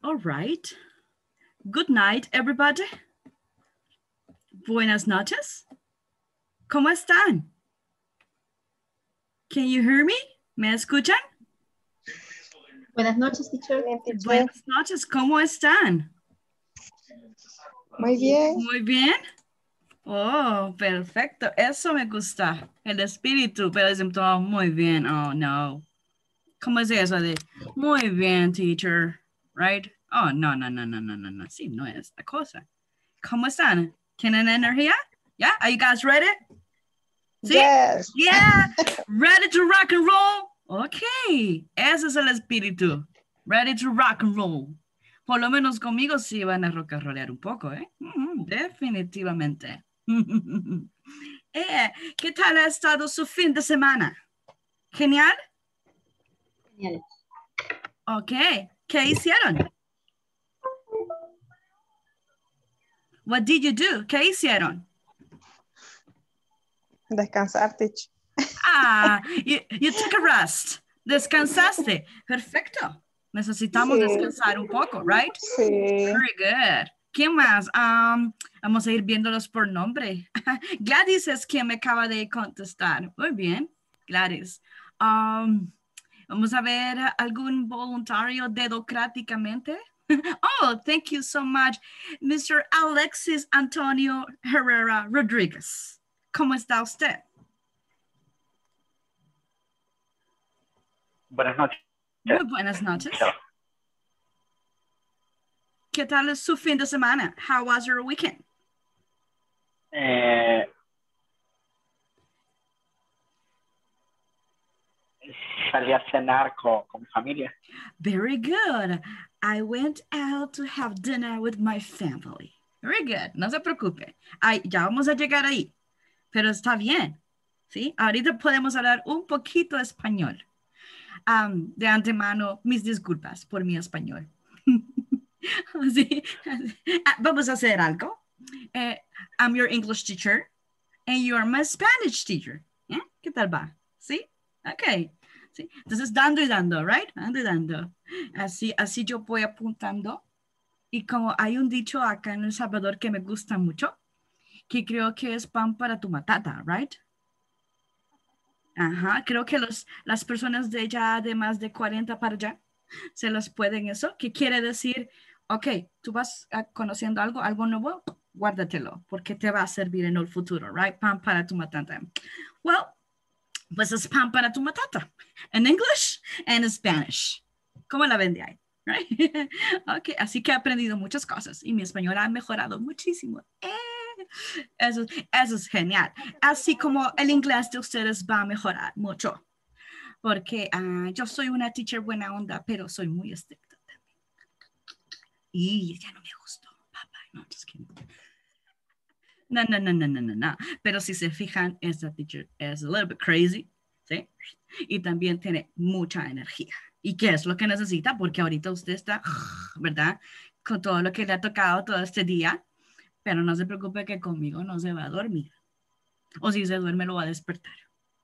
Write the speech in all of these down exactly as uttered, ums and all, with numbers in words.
All right. Good night, everybody. Buenas noches. ¿Cómo están? Can you hear me? ¿Me escuchan? Buenas noches, teacher. Buenas noches, ¿cómo están? Muy bien. Muy bien. Oh, perfecto. Eso me gusta. El espíritu, pero es todo muy bien. Oh, no. ¿Cómo es eso de muy bien, teacher? Right? Oh, no, no, no, no, no, no, no. Sí, no es la cosa. ¿Cómo están? ¿Tienen energía? Yeah? Are you guys ready? ¿Sí? Yes. Yeah. Ready to rock and roll? Okay. Ese es el espíritu. Ready to rock and roll. Por lo menos conmigo sí van a rock and rollear un poco, ¿eh? Mm, definitivamente. eh, ¿Qué tal ha estado su fin de semana? ¿Genial? Genial. Ok. ¿Qué hicieron? What did you do? ¿Qué hicieron? Descansar, teacher. Ah, you, you took a rest. Descansaste. Perfecto. Necesitamos Sí. descansar un poco, right? Sí. Very good. ¿Quién más? Um, vamos a ir viéndolos por nombre. Gladys es quien me acaba de contestar. Muy bien, Gladys. Um, vamos a ver algún voluntario democráticamente. Oh, thank you so much, mister Alexis Antonio Herrera Rodríguez. ¿Cómo está usted? Buenas noches. Muy buenas noches. ¿Qué tal es su fin de semana? How was your weekend? Eh, salí a cenar con, con mi familia. Very good. I went out to have dinner with my family. Very good. No se preocupe. Ay, ya vamos a llegar ahí. Pero está bien. ¿Sí? Ahorita podemos hablar un poquito español. Um, de antemano, mis disculpas por mi español. ¿Sí? Ah, vamos a hacer algo. Eh, I'm your English teacher and you are my Spanish teacher. ¿Eh? ¿Qué tal va? ¿Sí? Ok. ¿Sí? Entonces, dando y dando, right? Dando y dando. Así, así yo voy apuntando. Y como hay un dicho acá en El Salvador que me gusta mucho, que creo que es pan para tu matata, right? Ajá, creo que los, las personas de ya de más de cuarenta para allá se los pueden eso, que quiere decir, ok, tú vas uh, conociendo algo, algo nuevo, guárdatelo, porque te va a servir en el futuro, right? Pan para tu matata. Well, pues es pan para tu matata, en English and in Spanish. ¿Cómo la ven de ahí? Right? Ok, así que he aprendido muchas cosas y mi español ha mejorado muchísimo. Eh, eso, eso es genial. Así como el inglés de ustedes va a mejorar mucho. Porque uh, yo soy una teacher buena onda, pero soy muy estricta también. Y ya no me gustó, papá. No, just kidding. No, no, no, no, no, no, no. Pero si se fijan, esta teacher es a little bit crazy, ¿sí? Y también tiene mucha energía. ¿Y qué es lo que necesita? Porque ahorita usted está, ¿verdad? Con todo lo que le ha tocado todo este día. Pero no se preocupe que conmigo no se va a dormir. O si se duerme, lo va a despertar.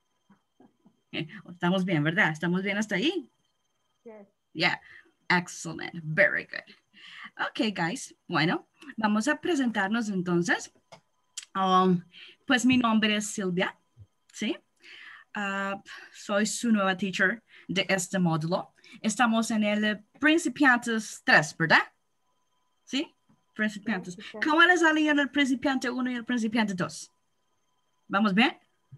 Eh, estamos bien, ¿verdad? ¿Estamos bien hasta ahí? Yes. Yeah. Excellent. Very good. Ok, guys. Bueno, vamos a presentarnos entonces. Um, pues mi nombre es Silvia, ¿sí? Uh, soy su nueva teacher de este módulo. Estamos en el Principiantes tres, ¿verdad? ¿Sí? Principiantes. ¿Cómo les salían el Principiante uno y el Principiante dos? ¿Vamos bien?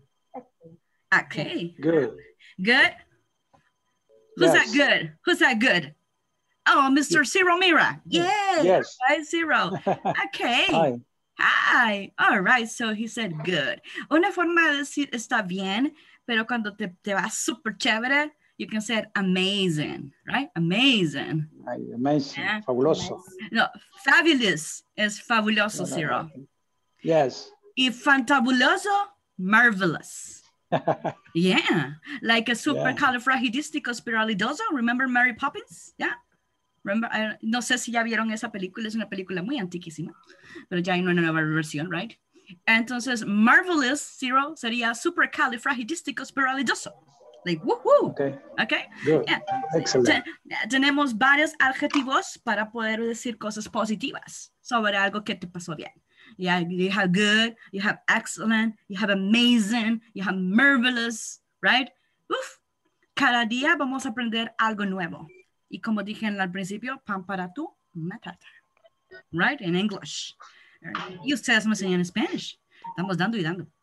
Okay. Good. Good? Who's Yes. that good? Who's that good? Oh, Mister Ciro Mira. Yay. Yes. Hi, Ciro. Okay. Hi. Hi. All right. So he said good. Una forma de decir está bien, pero cuando te, te va súper chévere, you can say amazing, right? Amazing. Ay, amazing. Yeah. Fabuloso. No, fabulous es fabuloso, Ciro. Yes. Y fantabuloso, marvelous. Yeah, like a supercalifragilisticexpialidocious. Remember Mary Poppins? Yeah. Remember, I, no sé si ya vieron esa película, es una película muy antiquísima, pero ya hay una nueva versión, right? Entonces, marvelous, Ciro, sería supercalifragilisticexpialidocious. Like, woohoo. Okay. Okay. Good. Yeah. Excellent. Te- tenemos varios adjetivos para poder decir cosas positivas sobre algo que te pasó bien. Yeah, you have good, you have excellent, you have amazing, you have marvelous, right? Uf. Cada día vamos a aprender algo nuevo. Y como dije al principio, pan para tu matata. Right? In English. Y ustedes me enseñan en Spanish. Estamos dando y dando.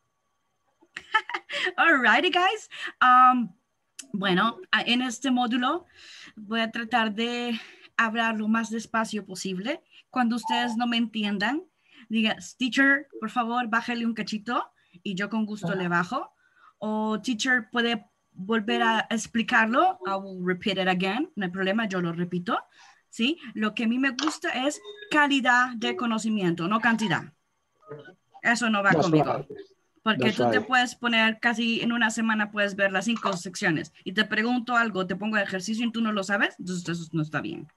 Alrighty, guys. Um, bueno, en este módulo voy a tratar de hablar lo más despacio posible. Cuando ustedes no me entiendan, diga, teacher, por favor, bájale un cachito y yo con gusto le bajo. O teacher, puede volver a explicarlo. I will repeat it again. No hay problema, yo lo repito. ¿Sí? Lo que a mí me gusta es calidad de conocimiento, no cantidad. Eso no va That's conmigo. right. Porque That's tú te right. puedes poner casi en una semana, puedes ver las cinco secciones y te pregunto algo, te pongo ejercicio y tú no lo sabes, entonces eso no está bien.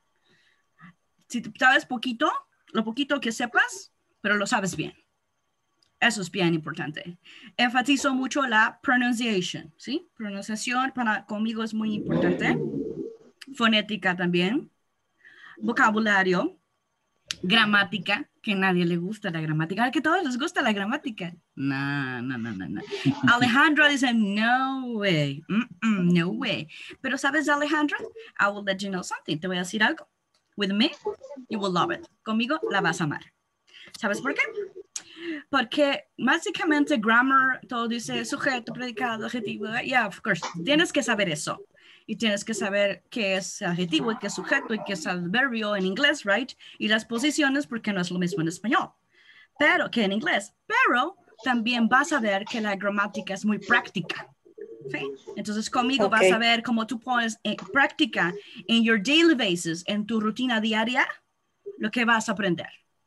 Si sabes poquito, lo poquito que sepas, pero lo sabes bien. Eso es bien importante. Enfatizo mucho la pronunciation, ¿sí? Pronunciación para conmigo es muy importante. Fonética también. Vocabulario. Gramática, que a nadie le gusta la gramática. Que a todos les gusta la gramática. No, no, no, no, no. Alejandra dice, no way. Mm -mm, no way. Pero ¿sabes, Alejandra? I will let you know something. Te voy a decir algo. With me, you will love it. Conmigo la vas a amar. ¿Sabes por qué? Porque básicamente grammar, todo dice sujeto, predicado, adjetivo. Yeah, of course. Tienes que saber eso. Y tienes que saber qué es adjetivo y qué es sujeto y qué es adverbio en inglés, right? Y las posiciones, porque no es lo mismo en español. Pero, que en inglés. Pero también vas a ver que la gramática es muy práctica. ¿Sí? Entonces conmigo Okay. vas a ver cómo tú pones en práctica en your daily basis, en tu rutina diaria, lo que vas a aprender.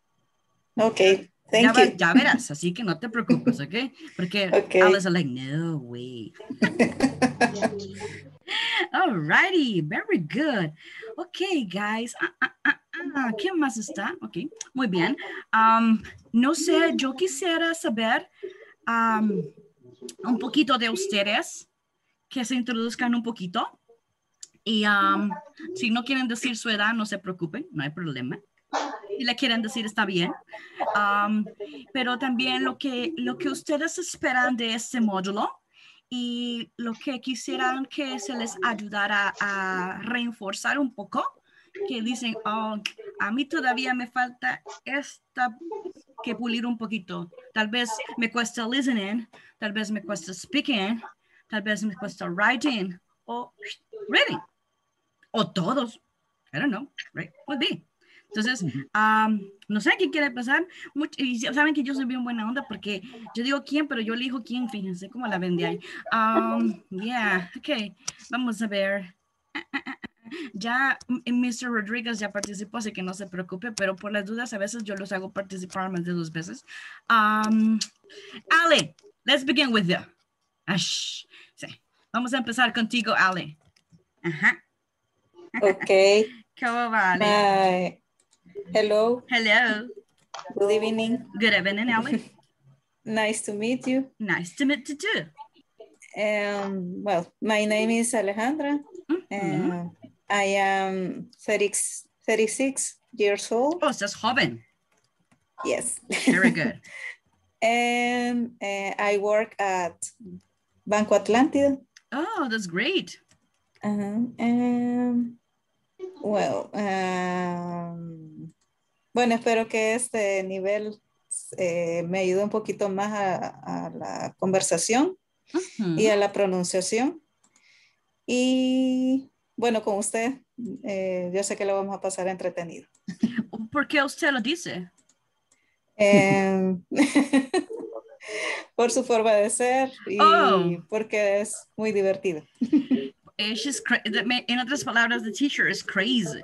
Okay, thank Ya, va- you. ya verás, así que no te preocupes, ¿ok? Porque Okay. Alice is like, no way. Alrighty, very good. Okay, guys. Ah, ah, ah, ah. ¿Quién más está? Ok, muy bien. Um, no sé, yo quisiera saber um, un poquito de ustedes, que se introduzcan un poquito. Y um, si no quieren decir su edad, no se preocupen, no hay problema. Si le quieren decir, está bien. Um, pero también lo que, lo que ustedes esperan de este módulo y lo que quisieran que se les ayudara a reforzar un poco, que dicen, oh, a mí todavía me falta esta que pulir un poquito. Tal vez me cuesta listening, tal vez me cuesta speaking, tal vez me cuesta writing o reading. O todos. I don't know, right? Could be. Entonces, um, no sé quién quiere pasar. Much y saben que yo soy bien buena onda porque yo digo quién, pero yo elijo quién. Fíjense cómo la vendí ahí. Um, yeah, ok. Vamos a ver. Ya mister Rodríguez ya participó, así que no se preocupe, pero por las dudas a veces yo los hago participar más de dos veces. Um, Ale, let's begin with you. Ash, sí. Vamos a empezar contigo, Ale. Ajá. Okay. ¿Cómo va, Ale? My, hello. Hello. Good evening. Good evening, Ale. Nice to meet you. Nice to meet you too. Um, well, my name is Alejandra. Mm-hmm. Uh, I am thirty, thirty-six years old. Oh, estás joven. Yes. Very good. And uh, I work at Banco Atlántida. Oh, that's great. Uh-huh. Um, well, um, bueno, espero que este nivel eh, me ayude un poquito más a, a la conversación Mm-hmm. y a la pronunciación. Y bueno, con usted, eh, yo sé que lo vamos a pasar entretenido. ¿Por qué usted lo dice? Eh, por su forma de ser y Oh. porque es muy divertido. Eh, she's cra- en otras palabras, the teacher is crazy.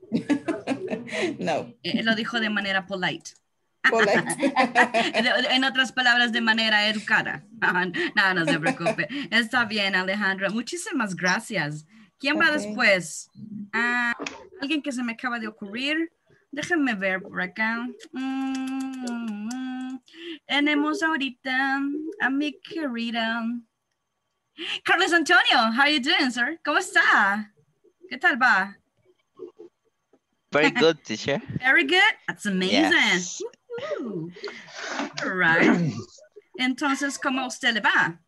No. Eh, lo dijo de manera polite. Polite. En otras palabras, de manera educada. No, no se preocupe. Está bien, Alejandra. Muchísimas gracias. ¿Quién va Okay. después? Ah, alguien que se me acaba de ocurrir. Déjenme ver por acá. Mm, tenemos ahorita a mi querida Carlos Antonio, how are you doing, sir? ¿Cómo está? ¿Qué tal va? Very good, teacher. Very good. That's amazing. Yes. Woo-hoo. All right. Entonces, ¿cómo a usted le va?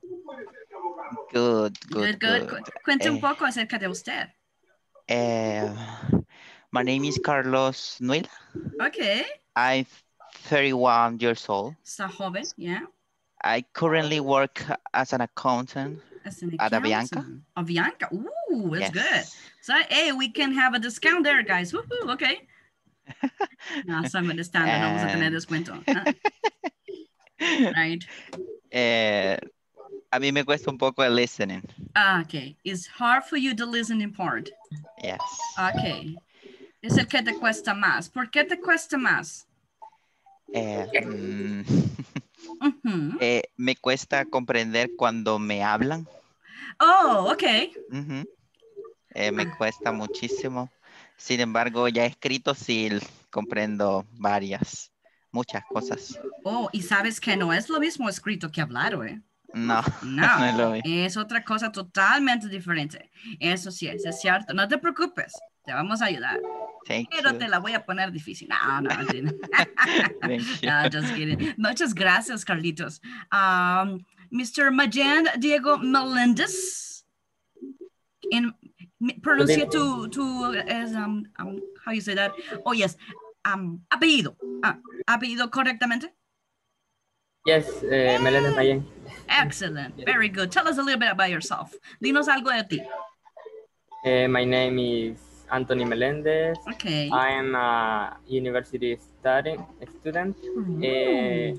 Good, Good, good, good. good. Cu- Cuente un Eh, poco acerca de usted. eh, my name is Carlos Nuila. Okay. I'm thirty-one years old. Está joven, yeah. I currently work as an accountant As an at accountant. Avianca. Avianca. Ooh, that's Yes. good. So, hey, we can have a discount there, guys. Woohoo, okay. No, somebody estándar, no vamos a tener And- descuento. Ah, right. Eh, a mí me cuesta un poco el listening. Ah, okay. It's hard for you to listen in part. Yes. Okay. Es el que te cuesta más. ¿Por qué te cuesta más? Eh, mm, Ujú. eh, me cuesta comprender cuando me hablan. Oh, okay. Ujú. Eh, me cuesta muchísimo. Sin embargo, ya escrito sí l- comprendo varias, muchas cosas. Oh, y sabes que no es lo mismo escrito que hablado, ¿eh? No, No, no es lo mismo. es otra cosa totalmente diferente. Eso sí es, es cierto. No te preocupes, te vamos a ayudar. Thank Pero you. te la voy a poner difícil. No, no, mentira. Thank you. No, just kidding. Muchas gracias, Carlitos. Um, mister Majan Diego Melendez. In, m- pronuncia tu, tu es, um, um, how you say that? Oh, yes. Um, apellido. Ah, apellido correctamente? Yes, uh, Melena Mayen. Excellent. Very good. Tell us a little bit about yourself. Dinos algo de ti. Uh, my name is Anthony Melendez. Okay. I am a university study, student. Eh,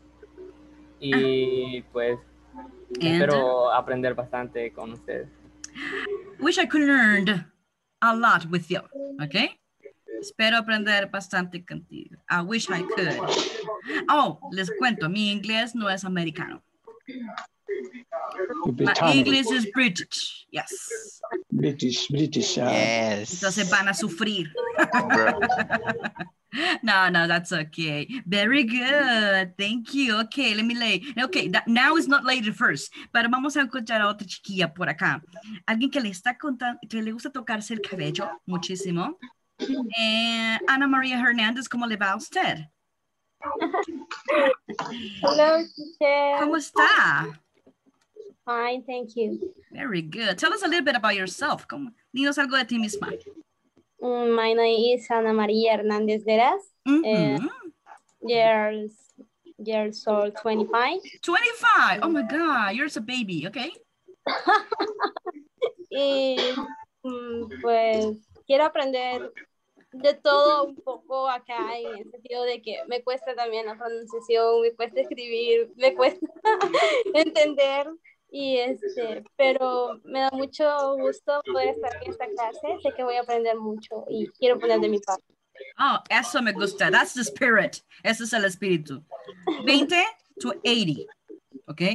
y pues And espero aprender bastante con ustedes. wish I could learn a lot with you. Okay. Espero aprender bastante contigo. I wish I could. Oh, les cuento, mi inglés no es americano. My Britannic, English is British. Yes. British, British. Uh, Yes. Entonces van a sufrir. Bro. No, no, that's okay. Very good. Thank you. Okay, let me lay. Okay, that, now is not later first. Pero vamos a escuchar a otra chiquilla por acá. Alguien que le está contando, que le gusta tocarse el cabello muchísimo. Eh, Ana María Hernández, ¿cómo le va a usted? Hello, teacher. ¿Cómo está? Fine, thank you. Very good. Tell us a little bit about yourself. ¿Cómo? Dinos algo de ti misma. Mm, my name is Ana María Hernández Veras. Mhm. Years, years old, twenty-five. twenty-five. Oh my God, you're a baby, okay? Y mm, pues quiero aprender de todo un poco acá en el sentido de que me cuesta también la pronunciación, me cuesta escribir, me cuesta entender. Y este, pero me da mucho gusto poder estar en esta clase. Sé que voy a aprender mucho y quiero poner de mi parte. Oh, eso me gusta. That's the spirit. Ese es el espíritu. veinte to eighty. Okay?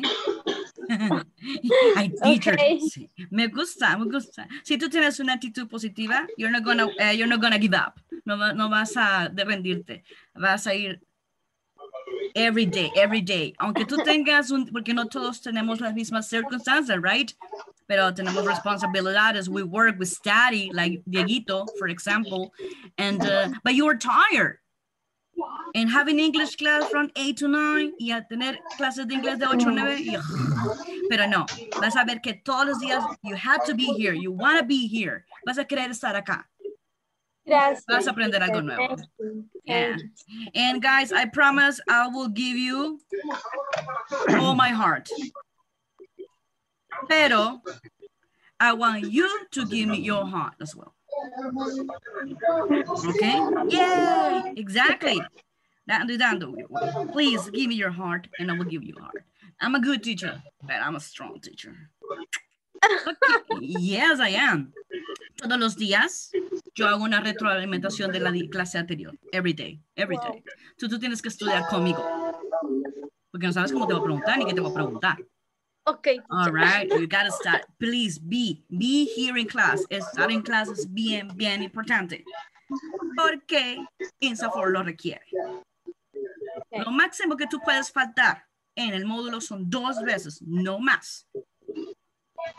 Ay, teacher. Okay. Sí. Me gusta, me gusta. Si tú tienes una actitud positiva, you're not gonna, uh, you're not gonna give up. No, va- no vas a de rendirte. Vas a ir every day, every day. Aunque tú tengas un, porque no todos tenemos las mismas circunstancias, right? Pero tenemos responsabilidades. We work, we study, like Dieguito, for example. And, uh, but you are tired. And having English class from eight to nine y a tener clases de inglés de ocho a nueve. Y, pero no, vas a ver que todos los días you have to be here, you want to be here. Vas a querer estar acá. Gracias. Vas a aprender algo teacher. nuevo. Thank you. Yeah. Thank you. And guys, I promise I will give you all my heart. Pero I want you to give me your heart as well. Okay? Yay! Exactly. Dando, dando. Please give me your heart and I will give you heart. I'm a good teacher, but I'm a strong teacher. Okay. Yes, I am. Todos los días yo hago una retroalimentación de la di- clase anterior. Every day, every day. Tú, tú tienes que estudiar conmigo. Porque no sabes cómo te voy a preguntar ni qué te voy a preguntar. Okay, teacher. All right, you gotta start. Please be, be here in class. Estar en clase es bien, bien importante. Porque INSAFORP lo requiere. Okay. Lo máximo que tú puedes faltar en el módulo son dos veces, no más.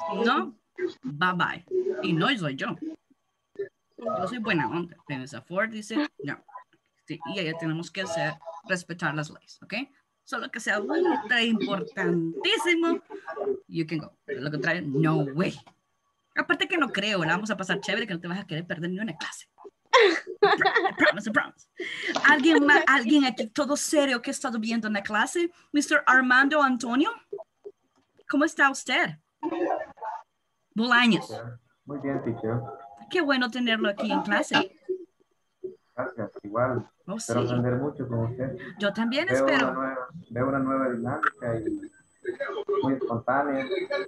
No, bye bye. Y no soy yo. Yo soy buena onda. Pero esa Ford dice, no. Sí, y ahí tenemos que hacer, respetar las leyes, ¿ok? Solo que sea ultra importantísimo, you can go. Pero lo contrario, no way. Aparte que no creo, la vamos a pasar chévere, que no te vas a querer perder ni una clase. I promise, I promise. ¿Alguien, más, alguien aquí todo serio que ha estado viendo en la clase? mister Armando Antonio, ¿cómo está usted? Bolaños. Muy bien, teacher. Qué bueno tenerlo aquí en clase. Gracias, igual. Oh, espero sí. aprender mucho con usted. Yo también veo espero. Una nueva, veo una nueva dinámica y muy espontánea.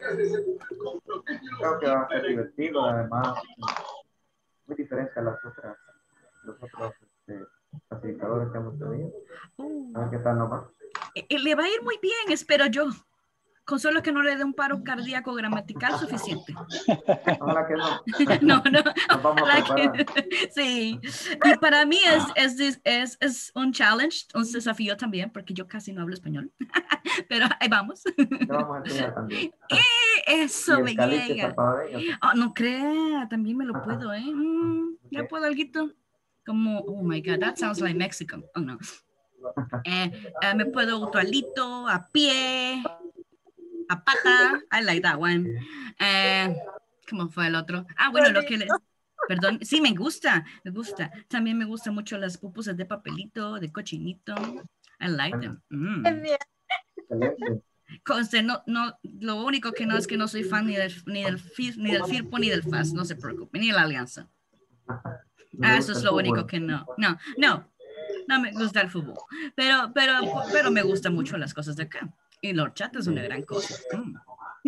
Creo que va a ser divertido, además, muy diferente a las otras, los otros este, facilitadores que hemos tenido. A ver qué tal nos va. Eh, Le va a ir muy bien, espero yo. Con solo que no le dé un paro cardíaco gramatical suficiente. Ojalá que no. No, no. Nos vamos a preparar. Que, sí. Y para mí es, es, es, es un challenge, un desafío también, porque yo casi no hablo español. Pero ahí vamos. Te vamos a enseñar también. Eh, eso me llega. Salvadoreño. Oh, no crea, también me lo puedo, ¿eh? Mm, ya Okay. puedo algo. Como, oh my God, that sounds like Mexican. Oh, no. Eh, eh, me puedo autoalito, a pie, a pata. I like that one. Eh, ¿Cómo fue el otro? Ah, bueno, lo que le... Perdón, sí, me gusta, me gusta. También me gustan mucho las pupusas de papelito, de cochinito. I like them. Mm. Excelente. Conste, no, no, lo único que no es que no soy fan ni del, ni del, FIF, ni del FIRPO ni del F A S, no se preocupe, ni de la Alianza. Me Ah, gusta eso es el lo fútbol. único que no, no, no, no me gusta el fútbol, pero, pero, pero me gustan mucho las cosas de acá. Y la horchata es una gran cosa. Mm.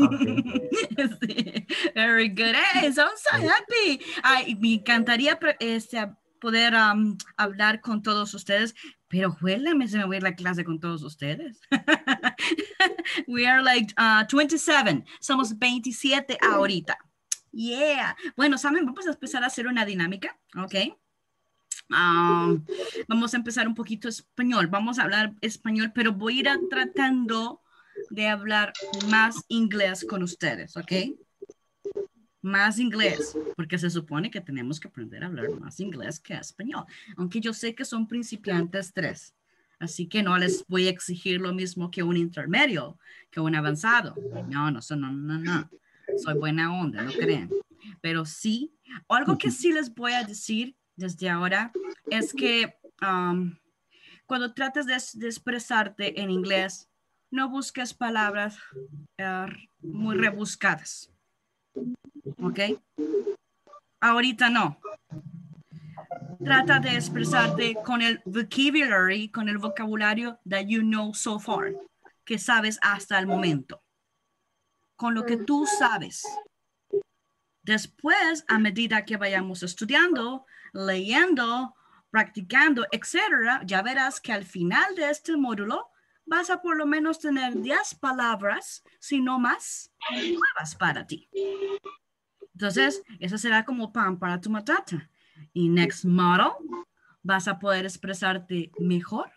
Sí, very good. Hey, so I'm so happy. Ay, me encantaría este, poder um, hablar con todos ustedes, pero juélame, se me va a ir la clase con todos ustedes. We are like uh, twenty-seven. Somos veintisiete ahorita. Yeah. Bueno, ¿saben? Vamos a empezar a hacer una dinámica, ¿ok? Um, vamos a empezar un poquito español. Vamos a hablar español, pero voy a ir a tratando de hablar más inglés con ustedes, ¿ok? Más inglés, porque se supone que tenemos que aprender a hablar más inglés que español, aunque yo sé que son principiantes tres, así que no les voy a exigir lo mismo que un intermedio, que un avanzado. No, no, no, no, no, soy buena onda, no creen, pero sí, algo que sí les voy a decir desde ahora es que um, cuando trates de, de expresarte en inglés, no busques palabras uh, muy rebuscadas. ¿Ok? Ahorita no. Trata de expresarte con el vocabulary, con el vocabulario that you know so far, que sabes hasta el momento. Con lo que tú sabes. Después, a medida que vayamos estudiando, leyendo, practicando, etcétera, ya verás que al final de este módulo vas a por lo menos tener diez palabras, si no más, nuevas para ti. Entonces, eso será como pan para tu matata. Y next model, vas a poder expresarte mejor.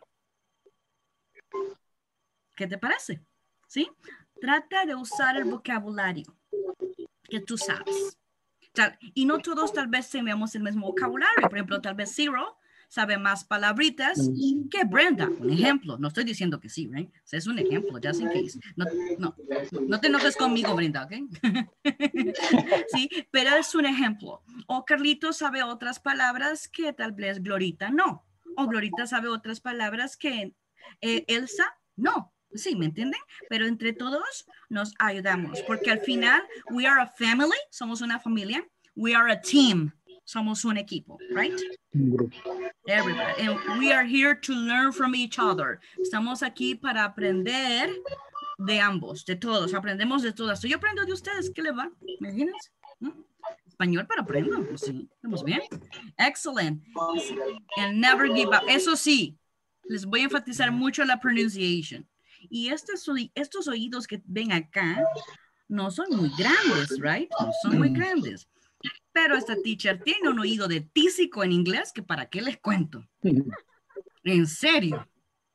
¿Qué te parece? ¿Sí? Trata de usar el vocabulario que tú sabes. Tal, y no todos tal vez tenemos el mismo vocabulario. Por ejemplo, tal vez Zero sabe más palabritas que Brenda. Un ejemplo. No estoy diciendo que sí, ¿right? Es un ejemplo, just in case. No, no, no te enojes conmigo, Brenda, ¿ok? Sí, pero es un ejemplo. O Carlito sabe otras palabras que tal vez Glorita no. O Glorita sabe otras palabras que eh, Elsa no. Sí, ¿me entienden? Pero entre todos nos ayudamos. Porque al final, we are a family. Somos una familia. We are a team. Somos un equipo, right? Everybody. And we are here to learn from each other. Estamos aquí para aprender de ambos, de todos. Aprendemos de todas. Yo aprendo de ustedes. ¿Qué le va? Imagínense. ¿Mm? Español, pero aprendo. Pues sí, estamos bien. Excellent. And never give up. Eso sí, les voy a enfatizar mucho la pronunciation. Y estos, estos oídos que ven acá no son muy grandes, right? No son muy grandes. Pero esta teacher tiene un oído de tísico en inglés que para qué les cuento. En serio.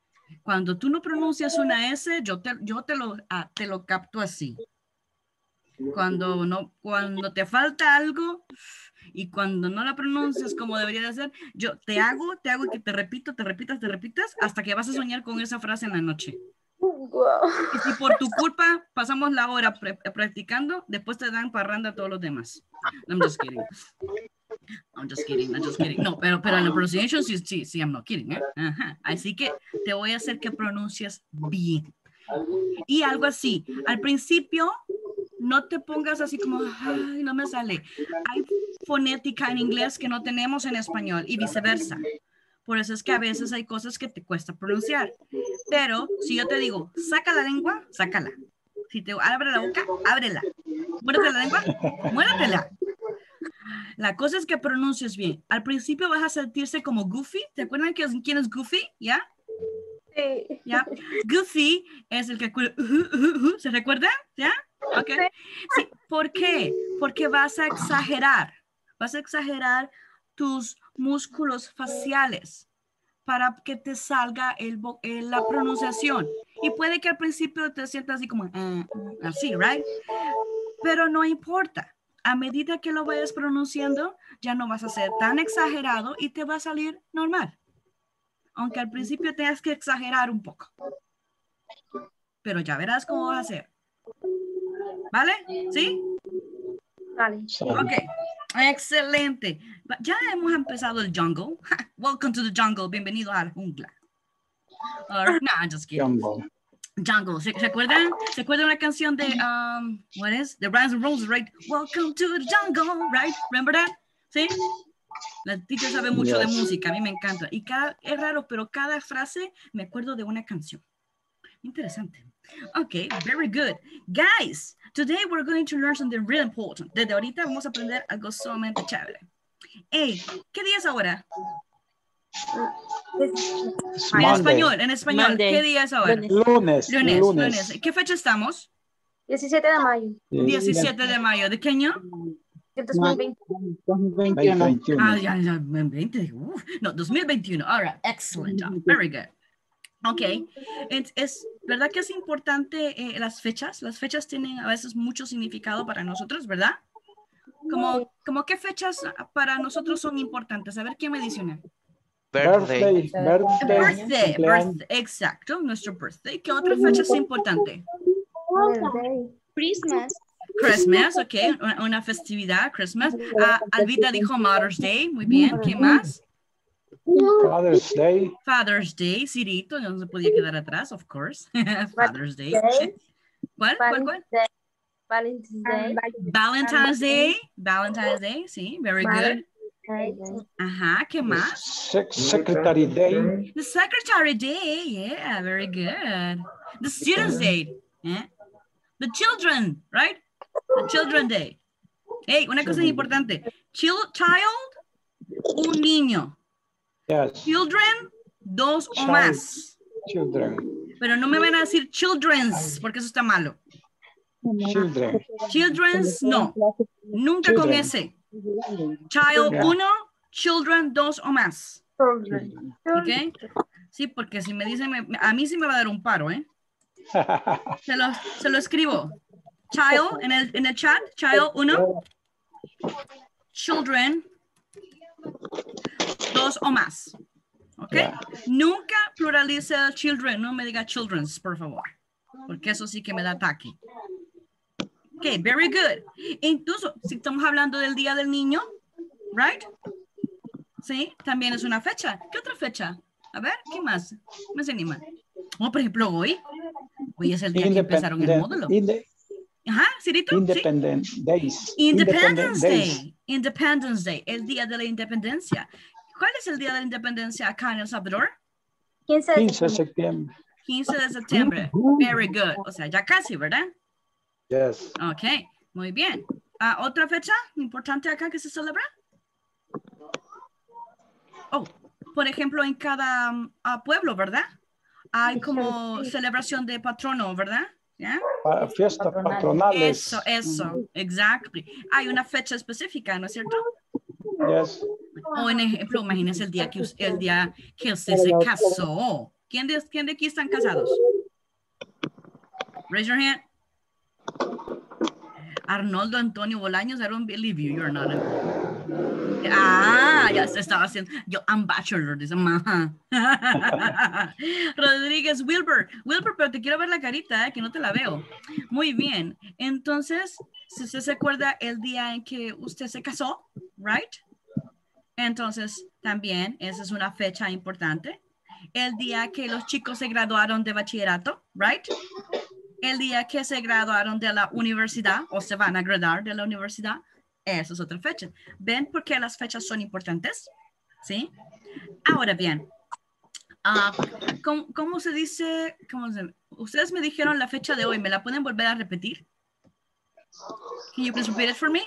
Cuando tú no pronuncias una S, yo te, yo te, lo, ah, te lo capto así. Cuando, no, cuando te falta algo y cuando no la pronuncias como debería de ser, yo te hago, te hago que te repito, te repitas, te repitas, hasta que vas a soñar con esa frase en la noche. Wow. Y si por tu culpa pasamos la hora pr practicando, después te dan parranda a todos los demás. I'm just kidding. I'm just kidding, I'm just kidding. No, pero, pero en la pronunciación sí, sí, sí, I'm not kidding. ¿eh? Ajá. Así que te voy a hacer que pronuncies bien. Y algo así, al principio no te pongas así como, ay, no me sale. Hay fonética en inglés que no tenemos en español y viceversa. Por eso es que a veces hay cosas que te cuesta pronunciar. Pero si yo te digo, saca la lengua, sácala. Si te abre la boca, ábrela. Muérdete la lengua, muérdetela. La cosa es que pronuncies bien. Al principio vas a sentirse como Goofy. ¿Te acuerdan quién es Goofy? ¿Ya? Sí. ¿Ya? Goofy es el que... Uh, uh, uh, ¿se recuerdan? ¿Ya? Ok. Sí. ¿Por qué? Porque vas a exagerar. Vas a exagerar tus músculos faciales para que te salga el, el, la pronunciación. Y puede que al principio te sientas así como... Uh, uh, así, ¿right? Pero no importa. A medida que lo vayas pronunciando, ya no vas a ser tan exagerado y te va a salir normal. Aunque al principio tengas que exagerar un poco. Pero ya verás cómo vas a hacer. ¿Vale? ¿Sí? Vale. Ok. Excelente. Ya hemos empezado el jungle. Welcome to the jungle. Bienvenido a la jungla. All right. No, I'm just kidding. Jungle. Jungle. ¿Se, ¿se acuerdan? ¿Se acuerdan una canción de, um, what is? The Guns N' Roses, right? Welcome to the jungle, right? Remember that? ¿Sí? La teacher sabe mucho yes. de música, a mí me encanta. Y cada, es raro, pero cada frase me acuerdo de una canción. Interesante. Ok, very good. Guys, today we're going to learn something really important. Desde ahorita vamos a aprender algo sumamente chévere. Hey, ¿qué día es ahora? En español, en español. Monday. ¿Qué día es ahora? Lunes. Lunes. Lunes, Lunes. lunes. ¿Qué fecha estamos? diecisiete de mayo. diecisiete de mayo. ¿De qué año? dos mil veinte. veintiuno. Ah, ya, ya, veinte. Uf. No, dos mil veintiuno. All right, excellent job. Very good. Ok, es, es verdad que es importante eh, las fechas. Las fechas tienen a veces mucho significado para nosotros, ¿verdad? Como, como qué fechas para nosotros son importantes. A ver, ¿quién me dice una? Birthday. Birthday. Birthday, birthday, exacto, nuestro birthday. ¿Qué otra fecha es importante? Christmas. Christmas, ok, una, una festividad, Christmas. Uh, Alvita dijo Mother's Day, muy bien. ¿Qué más? Father's Day. Father's Day, Cirito, no se podía quedar atrás, of course. Father's Day. ¿Cuál? ¿Cuál? ¿Cuál? Valentine's Day. Valentine's Day. Valentine's Day, sí, very good. Ajá, ¿qué más? Se Secretary Day. The Secretary Day, yeah, very good. The Student's Day, yeah. The Children, right? The Children Day. Hey, una cosa importante. Child, child, un niño. Yes. Children, dos Child. o más. Children. Pero no me van a decir children's, porque eso está malo. Children. Children's, no. Nunca Children. con ese. Child, Yeah. uno, children, dos o más. Children. ¿Ok? Sí, porque si me dicen, me- a mí sí me va a dar un paro, ¿eh? Se lo, se lo escribo. Child, en el, en el chat, child, uno. Children, dos o más. ¿Ok? Yeah. Nunca pluralice children, no me diga children's, por favor. Porque eso sí que me da ataque. Ok, very good. Incluso, si estamos hablando del Día del Niño, right? Sí, también es una fecha. ¿Qué otra fecha? A ver, ¿qué más? ¿Me se anima? Oh, por ejemplo, hoy. Hoy es el día que empezaron el módulo. Inde- Ajá, Cirito, sí. Independent Days. Independence Days. Day. Independence Day, el día de la independencia. ¿Cuál es el día de la independencia acá en El Salvador? quince de quince de septiembre. septiembre. quince de septiembre. Very good. O sea, ya casi, ¿verdad? Yes. Ok, muy bien. Ah, ¿otra fecha importante acá que se celebra? Oh, por ejemplo, en cada um, ah, pueblo, ¿verdad? Hay como celebración de patrono, ¿verdad? ¿Ya? Pa- Fiestas patronales. Eso, eso, exactly. Hay una fecha específica, ¿no es cierto? Yes. O en ejemplo, imagínese el día que, us- el día que usted se casó. ¿Quién de, quién de aquí están casados? Raise your hand. Arnoldo Antonio Bolaños, I don't believe you. You're not. Ah, ya se estaba haciendo. Yo, I'm bachelor, dice mamá. Rodríguez Wilbur. Wilbur, pero te quiero ver la carita, eh, que no te la veo. Muy bien. Entonces, si usted se acuerda el día en que usted se casó, right? Entonces, también esa es una fecha importante. El día que los chicos se graduaron de bachillerato, right? El día que se graduaron de la universidad o se van a graduar de la universidad, esa es otra fecha. ¿Ven por qué las fechas son importantes? ¿Sí? Ahora bien, uh, ¿cómo, ¿cómo se dice? ¿Cómo se, ustedes me dijeron la fecha de hoy, ¿me la pueden volver a repetir? Can you please repeat it for me?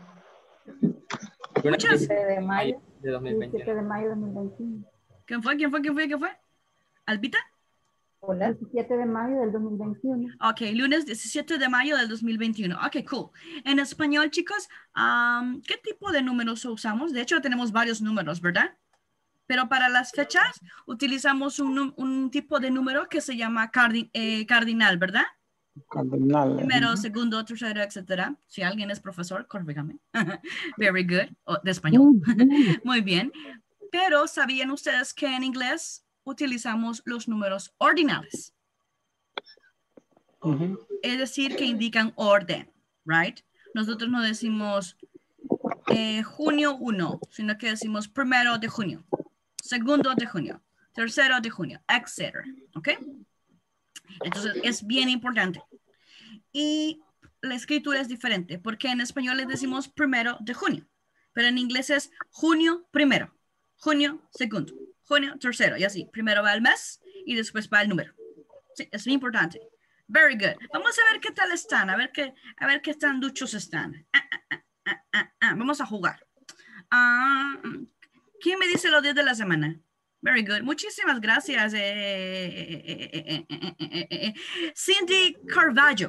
Muchas. diecisiete de mayo de dos mil veintiuno. diecisiete de mayo de dos mil veintiuno. ¿Quién fue? ¿Quién fue? ¿Quién fue? ¿Quién fue? ¿Albita? Hola. diecisiete de mayo del dos mil veintiuno. Ok, lunes diecisiete de mayo del dos mil veintiuno. Ok, cool. En español, chicos, um, ¿qué tipo de números usamos? De hecho, tenemos varios números, ¿verdad? Pero para las fechas utilizamos un, un tipo de número que se llama cardi eh, cardinal, ¿verdad? Cardinal. Primero, segundo, tercero, etcétera. Si alguien es profesor, corrígame. Very good. Oh, de español. Muy bien. Pero ¿sabían ustedes que en inglés utilizamos los números ordinales? Uh-huh. Es decir, que indican orden, right? Nosotros no decimos eh, junio uno, sino que decimos primero de junio, segundo de junio, tercero de junio, etcétera. ¿Ok? Entonces, es bien importante. Y la escritura es diferente, porque en español le decimos primero de junio, pero en inglés es junio primero, junio segundo, junio tercero, y así. Primero va el mes y después va el número. Sí, es muy importante. Very good. Vamos a ver qué tal están, a ver qué, a ver qué tan duchos están. Ah, ah, ah, ah, ah. Vamos a jugar. Uh, ¿Quién me dice los días de la semana? Very good. Muchísimas gracias. Eh, eh, eh, eh, eh, eh. Cindy Carvalho.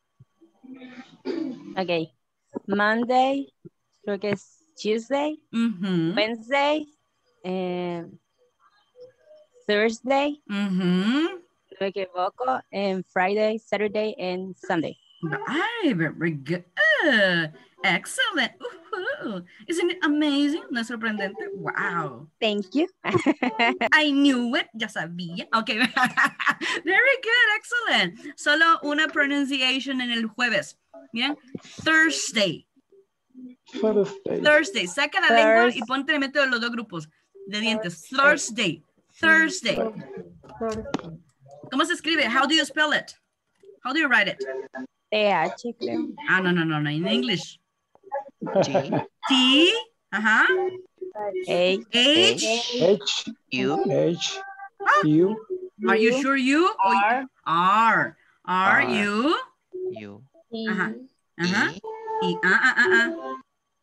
Ok. Monday, creo que es Tuesday, Uh-huh. Wednesday, eh, Thursday, Uh-huh. no me equivoco, and Friday, Saturday, and Sunday. Ay, very good. Excellent. Uh-huh. Isn't it amazing? ¿No es sorprendente? Wow. Thank you. I knew it. Ya sabía. Ok. Very good. Excellent. Solo una pronunciation en el jueves. Bien. Thursday. Thursday. Thursday. Saca la lengua y ponte en medio de los dos grupos de dientes. Thursday. Thursday. ¿Cómo se escribe? How do you spell it? How do you write it? T H, creo. Ah, no, no, no, no. In English. G, T. Ajá. A, H. H. U, H. U. Are you sure you? Or R, R. Are R. you? U, Ajá. Ajá. E, Y ah, ah, ah,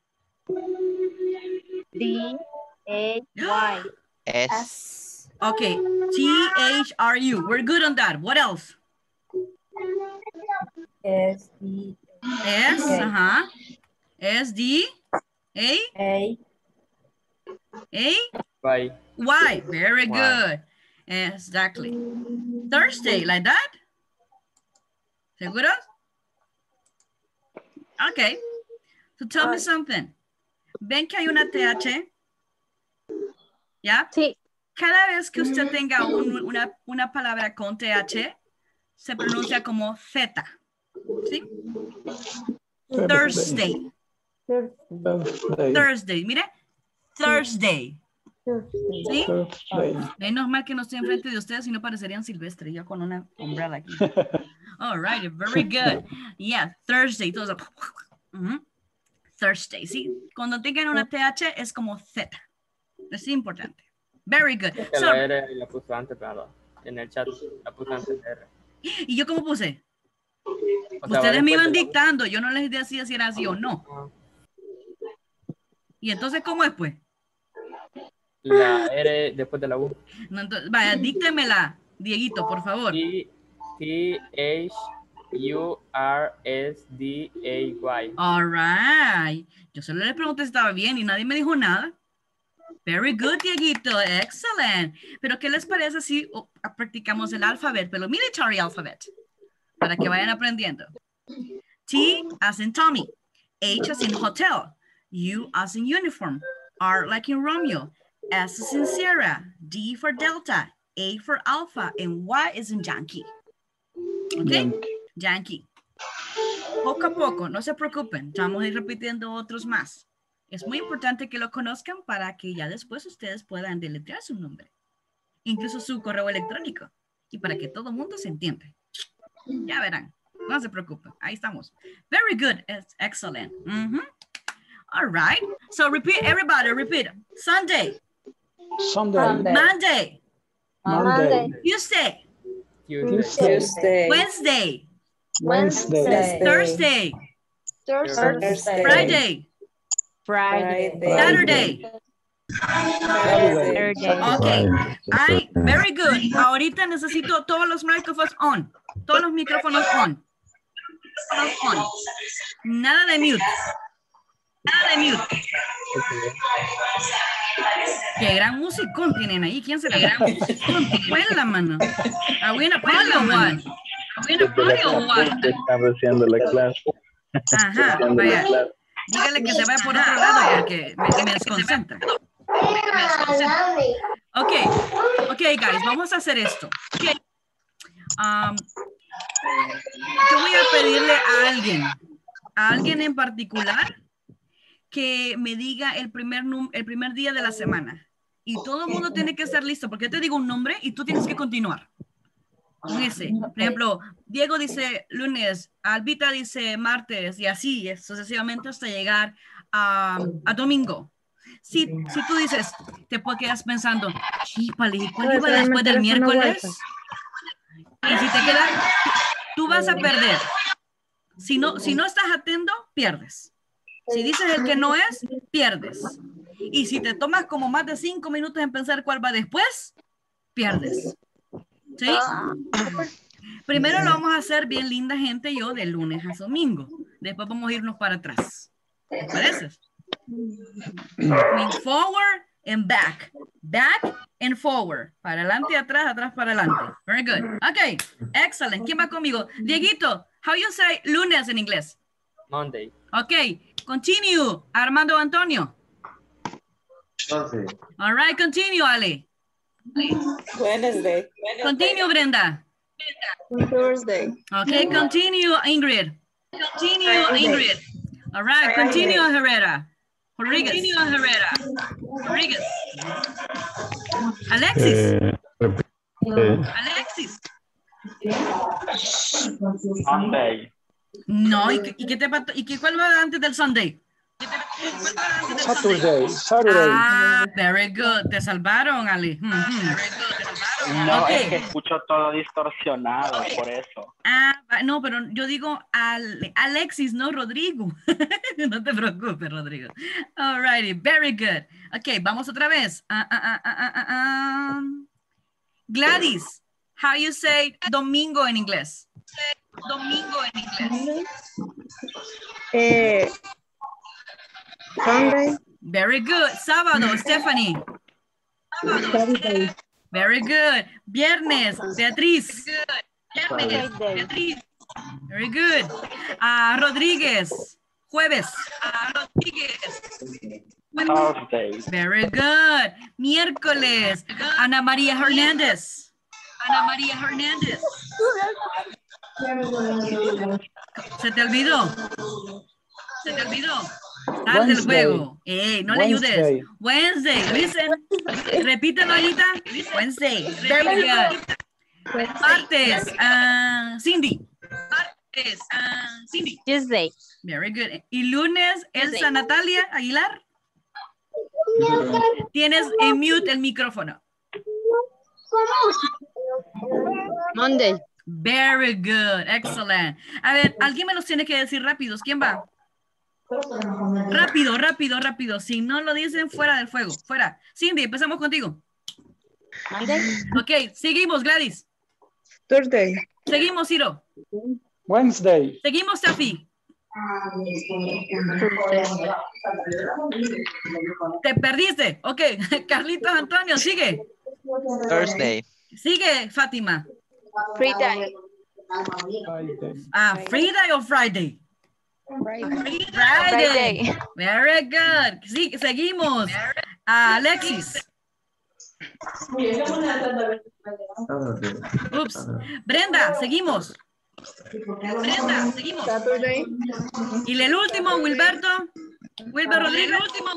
D, A, Y. S, ah. Okay. T H R U. We're good on that. What else? S, D, S. Ajá. S, D, A, A, A, Bye. Y. Very Y. good. Exactly. Thursday, like that? ¿Seguros? Okay. So tell me something. ¿Ven que hay una T H? ¿Ya? Sí. Cada vez que usted tenga un- una, una palabra con T H, se pronuncia como Z. ¿Sí? Thursday. Thursday. Thursday. Mire. Thursday. ¿Sí? Thursday. Menos mal que no estoy enfrente de ustedes, si no parecerían silvestre, yo con una umbrella aquí. All right, very good. Yeah, Thursday. Todos, uh-huh. Thursday, ¿sí? Cuando tengan una T H es como Z. Es importante. Very good. Que So, la R la puso antes, pero en el chat la puso antes de R. ¿y yo cómo puse? O sea, va Ustedes me después iban de la U. dictando, yo no les decía si era así o no. Ah. ¿Y entonces cómo es, pues? La R después de la U. No, entonces, vaya, díctemela, Dieguito, por favor. T, T, H, U, R, S, D, A, Y. All right. Yo solo le pregunté si estaba bien y nadie me dijo nada. Very good, Dieguito. Excellent. Pero ¿qué les parece si oh, practicamos el alfabeto, pero military alphabet, para que vayan aprendiendo? T T as in Tommy. H as in hotel. U as in uniform. R like in Romeo. S as in Sierra. D for Delta. A for Alpha. And Y is in Yankee. Okay? Yankee. Poco a poco, no se preocupen. Vamos a ir repitiendo otros más. Es muy importante que lo conozcan para que ya después ustedes puedan deletrear su nombre. Incluso su correo electrónico. Y para que todo el mundo se entienda. Ya verán. No se preocupen. Ahí estamos. Very good. It's excellent. Mm-hmm. All right. So repeat, everybody, repeat. Sunday. Sunday. Monday. Monday. Monday. Tuesday. Tuesday. Tuesday. Wednesday. Wednesday. Thursday. Thursday. Friday. Friday. Saturday. Saturday. Okay. I, very good. Ahorita necesito todos los micrófonos on. Todos los micrófonos on. on. Nada de mute. Nada de mute. Qué gran musicón tienen ahí. ¿Quién será? Gran musicón. ¿Cuál es la mano? ¿Are we in a party or what? ¿Are we in a party or what? Estamos haciendo la clase. Ajá, vaya. Dígale que se vaya por otro lado porque me, me desconcentra. Ok, ok, guys, vamos a hacer esto. Um, yo voy a pedirle a alguien, a alguien en particular, que me diga el primer, el primer día de la semana. Y todo el mundo tiene que estar listo, porque yo te digo un nombre y tú tienes que continuar con ese. Por ejemplo, Diego dice lunes, Albita dice martes, y así sucesivamente hasta llegar a, a domingo. Si, si tú dices, te quedas pensando, chípale, ¿cuál iba después del miércoles? Y si te quedas, tú vas a perder. Si no, si no estás atento, pierdes. Si dices el que no es, pierdes. Y si te tomas como más de cinco minutos en pensar cuál va después, pierdes. ¿Sí? Primero lo vamos a hacer bien linda gente yo de lunes a domingo. Después vamos a irnos para atrás. ¿Te parece? Forward and back. Back and forward. Para adelante y atrás, atrás para adelante. Very good. Okay. Excellent. ¿Quién va conmigo? Dieguito, how you say lunes en inglés? Monday. Okay. Continue. Armando Antonio. Entonces. All right. Continue, Ali. Wednesday. Continue, Brenda. Thursday. Okay. Continue, Ingrid. Continue, Ingrid. All right. Continue, Herrera. Rodriguez. Continue, Herrera. Rodriguez. Alexis. Eh, eh, Alexis. Sunday. No, ¿y, qué- y qué te faltó? ¿Y qué, cuál va antes del Sunday? Saturday. Saturday. Ah, very good. Te salvaron, Ali. Mm -hmm. No, Okay. es que escucho todo distorsionado, por eso. Ah, va- no, pero yo digo Ale- Alexis, no Rodrigo. No te preocupes, Rodrigo. All righty, very good. Ok, vamos otra vez. Ah, ah, ah, ah, ah, ah. Gladys, how you say domingo en inglés? Domingo en inglés. Eh, Sunday. Very good. Sábado, Stephanie. Saturday. Very good. Viernes, Beatriz. Viernes, Friday. Beatriz. Very good. Ah, Rodríguez, jueves. Ah, Rodríguez. Thursday. Very good. Miércoles, Ana María Hernández. Ana María Hernández. ¿Se te olvidó? ¿Se te olvidó? Sal del Wednesday. juego. Ey, no le ayudes. Wednesday. Wednesday. Listen. Repítelo, Anita. Wednesday. Very good. Martes. ah, Cindy. Martes. ah, Cindy. Tuesday. Very good. Y lunes, Elsa Natalia Aguilar. Tienes en mute el micrófono. Monday. Very good. Excellent. A ver, alguien me los tiene que decir rápidos. ¿Quién va? Rápido, rápido, rápido. Si no lo dicen, fuera del fuego. Fuera. Cindy, empezamos contigo. Monday. Ok, seguimos, Gladys. Thursday. Seguimos, Ciro. Wednesday. Seguimos, Safi. Te perdiste. Ok, Carlitos Antonio, sigue. Thursday. Sigue, Fátima. Friday. Friday. Ah, Friday o Friday. Friday. Friday. Very good. Sí, seguimos. Ah, Alexis. Ups. Brenda, seguimos. Brenda, seguimos. Saturday. Y el último, Wilberto. Wilber Rodríguez. El último,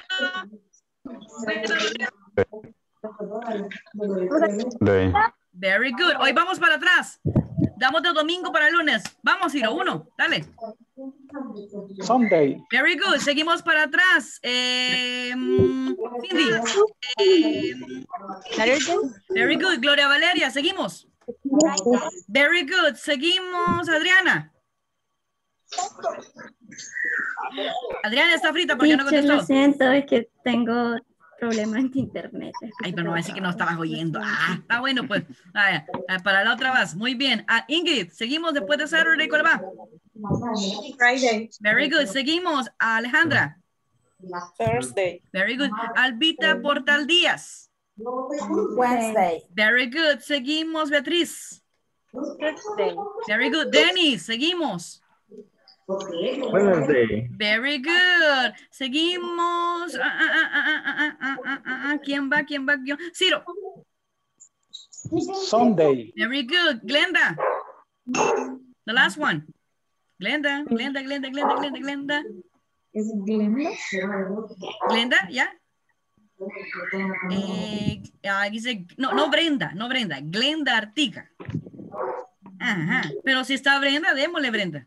Wilberto. Day. Very good. Hoy vamos para atrás. Damos de domingo para el lunes. Vamos, Ciro. Uno. Dale. Sunday. Very good. Seguimos para atrás. Eh, Cindy. Eh, Saturday. very good. Gloria Valeria. Seguimos. Very good. Seguimos. Adriana. Adriana está frita porque no Teacher, lo contestó. siento, es que tengo problemas de internet. Ay, pero no va a decir que no estabas oyendo. Ah, está bueno, pues. Vaya, para la otra vas. Muy bien. Ah, Ingrid, seguimos después de Saturday. ¿Cuál va? Friday. Very good. Seguimos. Alejandra. Thursday. Very good. Albita Portal Díaz. Wednesday. Very good. Seguimos, Beatriz. Thursday. Very good. Dennis, seguimos. Wednesday. Very good. Seguimos. Ah, ah, ah, ah, ah, ah, ah, ah, ah. ¿Quién va? ¿Quién va? ¿Quién? Ciro. Sunday. Very good. Glenda. The last one. Glenda, Glenda, Glenda, Glenda, Glenda, Glenda. ¿Es Glenda? Glenda, ¿ya? Eh, ah, dice, no, no Brenda, no Brenda. Glenda Artiga. Ajá. Pero si está Brenda, démosle Brenda.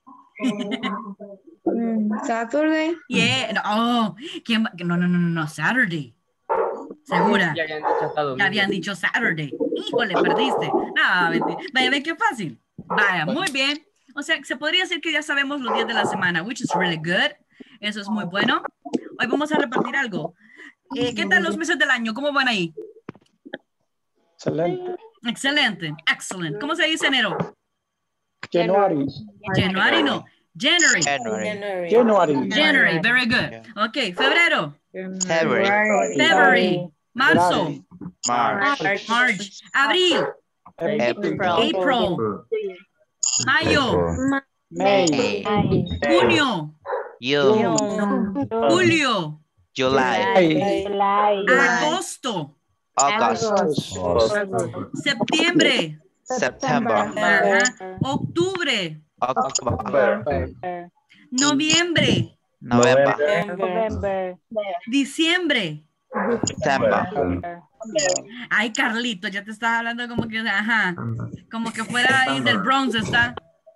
Saturday. Yeah. No, oh, ¿quién va? No, no, no, no, Saturday. ¿Segura? Ya habían dicho hasta domingo. Ya habían dicho Saturday. Híjole, perdiste. No, vete. Vaya, ve qué fácil. Vaya, muy bien. O sea, se podría decir que ya sabemos los días de la semana, which is really good. Eso es muy bueno. Hoy vamos a repartir algo. Eh, ¿Qué tal los meses del año? ¿Cómo van ahí? Excelente. Excelente. Excellent. ¿Cómo se dice enero? January. January, no. January. January. January. January. Very good. Ok. Febrero. February. February. Marzo. March. March. Abril. April. April. Mayo. May. Junio. June. Julio. July. Agosto. August. Septiembre. September. Ajá. Octubre. October. Noviembre. November. Diciembre. December. Ay, Carlito, ya te estás hablando como que, ajá, como que fuera ahí del Bronx, está.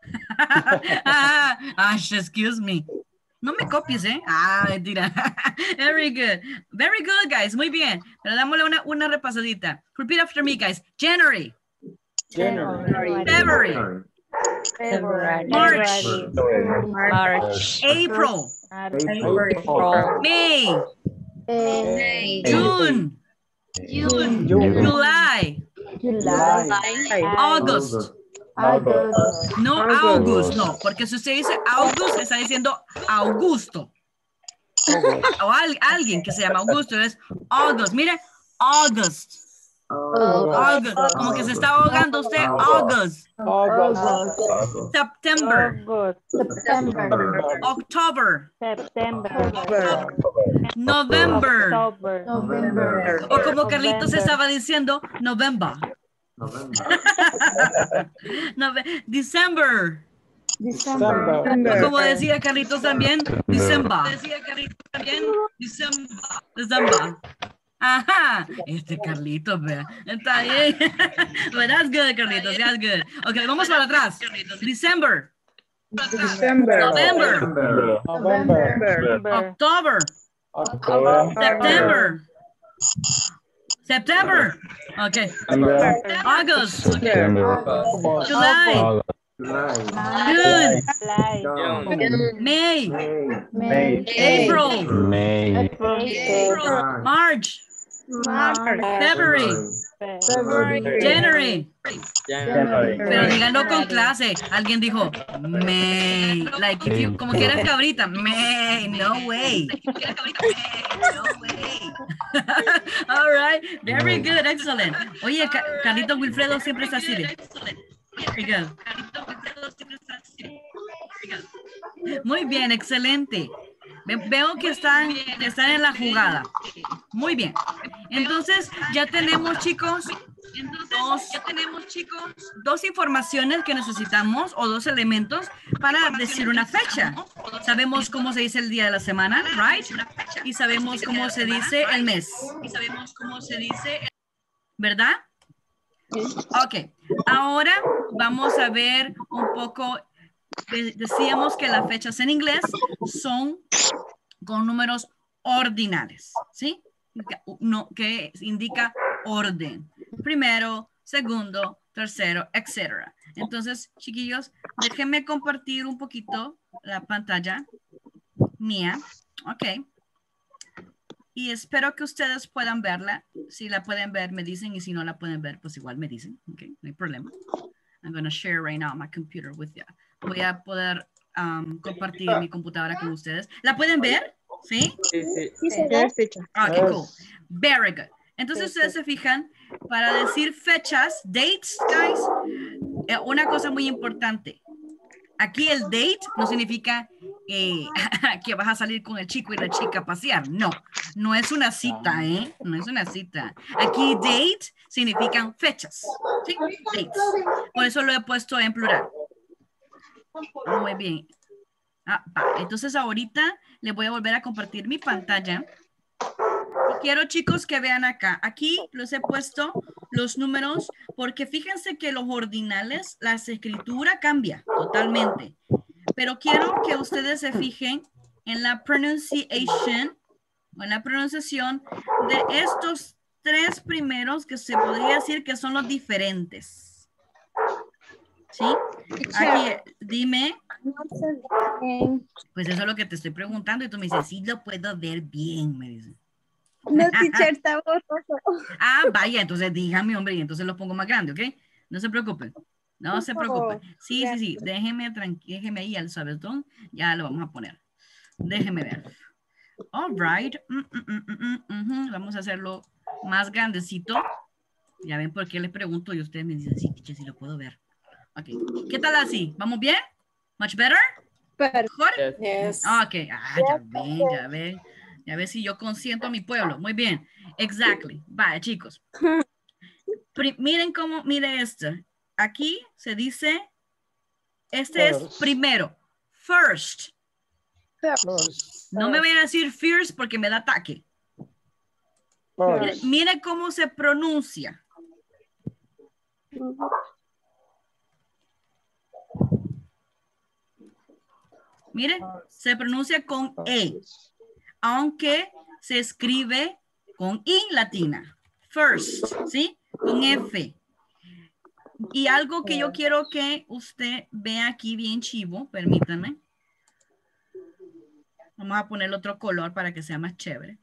Ah, excuse me. No me copies, ¿eh? Ah, mentira. Very good. Very good, guys. Muy bien. Pero dámosle una, una repasadita. Repeat after me, guys. January. January. February. February. March. March. April. April. May. Eh, June. June. July. July. August. August. No August, no, porque si usted dice August, está diciendo Augusto. O al- alguien que se llama Augusto, es August. Mire, August. August. Como que se está ahogando usted, August. August. September. September. October. September. November. October. November. O como Carlitos estaba diciendo, November. Nove- December. December. O como decía Carlitos también, December. Decía Carlitos también, December. December. Ajá. Este Carlitos, vea. Está bien. But that's good, Carlitos. That's good. Ok, vamos para atrás. December. December. November. November. October. October. September. September. Okay. August. July. June. May. May. April. May. March. February. January. Pero díganlo con clase. Alguien dijo May. Like if you, como que eras cabrita. May. No way. No way. All right. Very good. Excellent. Oye, Ca- Carlito Wilfredo siempre está así. de- Very good. Muy bien, excelente. Ve- Veo que están, están en la jugada. Muy bien. Entonces, ya tenemos, chicos, dos, ya tenemos, chicos, dos informaciones que necesitamos o dos elementos para decir una fecha. Sabemos cómo se dice el día de la semana, right? Y sabemos cómo se dice el mes. Y sabemos cómo se dice, ¿verdad? Ok. Ahora vamos a ver un poco. De- Decíamos que las fechas en inglés son con números ordinales, ¿sí? Que- No, que indica orden. Primero, segundo, tercero, etcétera. Entonces, chiquillos, déjenme compartir un poquito la pantalla mía. Ok. Y espero que ustedes puedan verla. Si la pueden ver, me dicen. Y si no la pueden ver, pues igual me dicen. Ok, no hay problema. I'm going to share right now my computer with you. Voy a poder um, compartir mi computadora con ustedes. ¿La pueden ver? ¿Sí? Sí, sí. Sí, se ve. Ok, cool. Very good. Entonces ustedes se fijan, para decir fechas, dates, guys, eh, una cosa muy importante. Aquí el date no significa eh, que vas a salir con el chico y la chica a pasear. No, no es una cita, ¿eh? No es una cita. Aquí date significan fechas. ¿Sí? Dates. Por eso lo he puesto en plural. Muy bien. Ah, va. Entonces ahorita les voy a volver a compartir mi pantalla. Y quiero, chicos, que vean acá. Aquí los he puesto los números porque fíjense que los ordinales, la escritura cambia totalmente. Pero quiero que ustedes se fijen en la pronunciation o en la pronunciación de estos tres primeros que se podría decir que son los diferentes. ¿Sí? Aquí, dime. Pues eso es lo que te estoy preguntando y tú me dices, sí lo puedo ver bien, me dices. No, teacher, está borroso. Ah, vaya, entonces dígame, hombre, y entonces lo pongo más grande, ¿ok? No se preocupen. No se preocupen. Sí, sí, sí. Déjeme, tranqui- déjeme ahí al sabetón. Ya lo vamos a poner. Déjeme ver. All right. Mm, mm, mm, mm, mm, mm. Vamos a hacerlo más grandecito. Ya ven por qué les pregunto y ustedes me dicen, sí, teacher, sí lo puedo ver. Ok. ¿Qué tal así? ¿Vamos bien? Much better? ¿Mejor? Yes. Ok. Ah, ya ven, ya ven. Ya ven si yo consiento a mi pueblo. Muy bien. Exactly. Vaya, chicos. Pri- miren cómo, mire esto. Aquí se dice, este es First. primero. First. First. No me voy a decir first porque me da ataque. Mire, First. mire cómo se pronuncia. Mire, se pronuncia con E, aunque se escribe con I latina. First, ¿sí? Con F. Y algo que yo quiero que usted vea aquí bien chivo, permítanme. Vamos a poner otro color para que sea más chévere.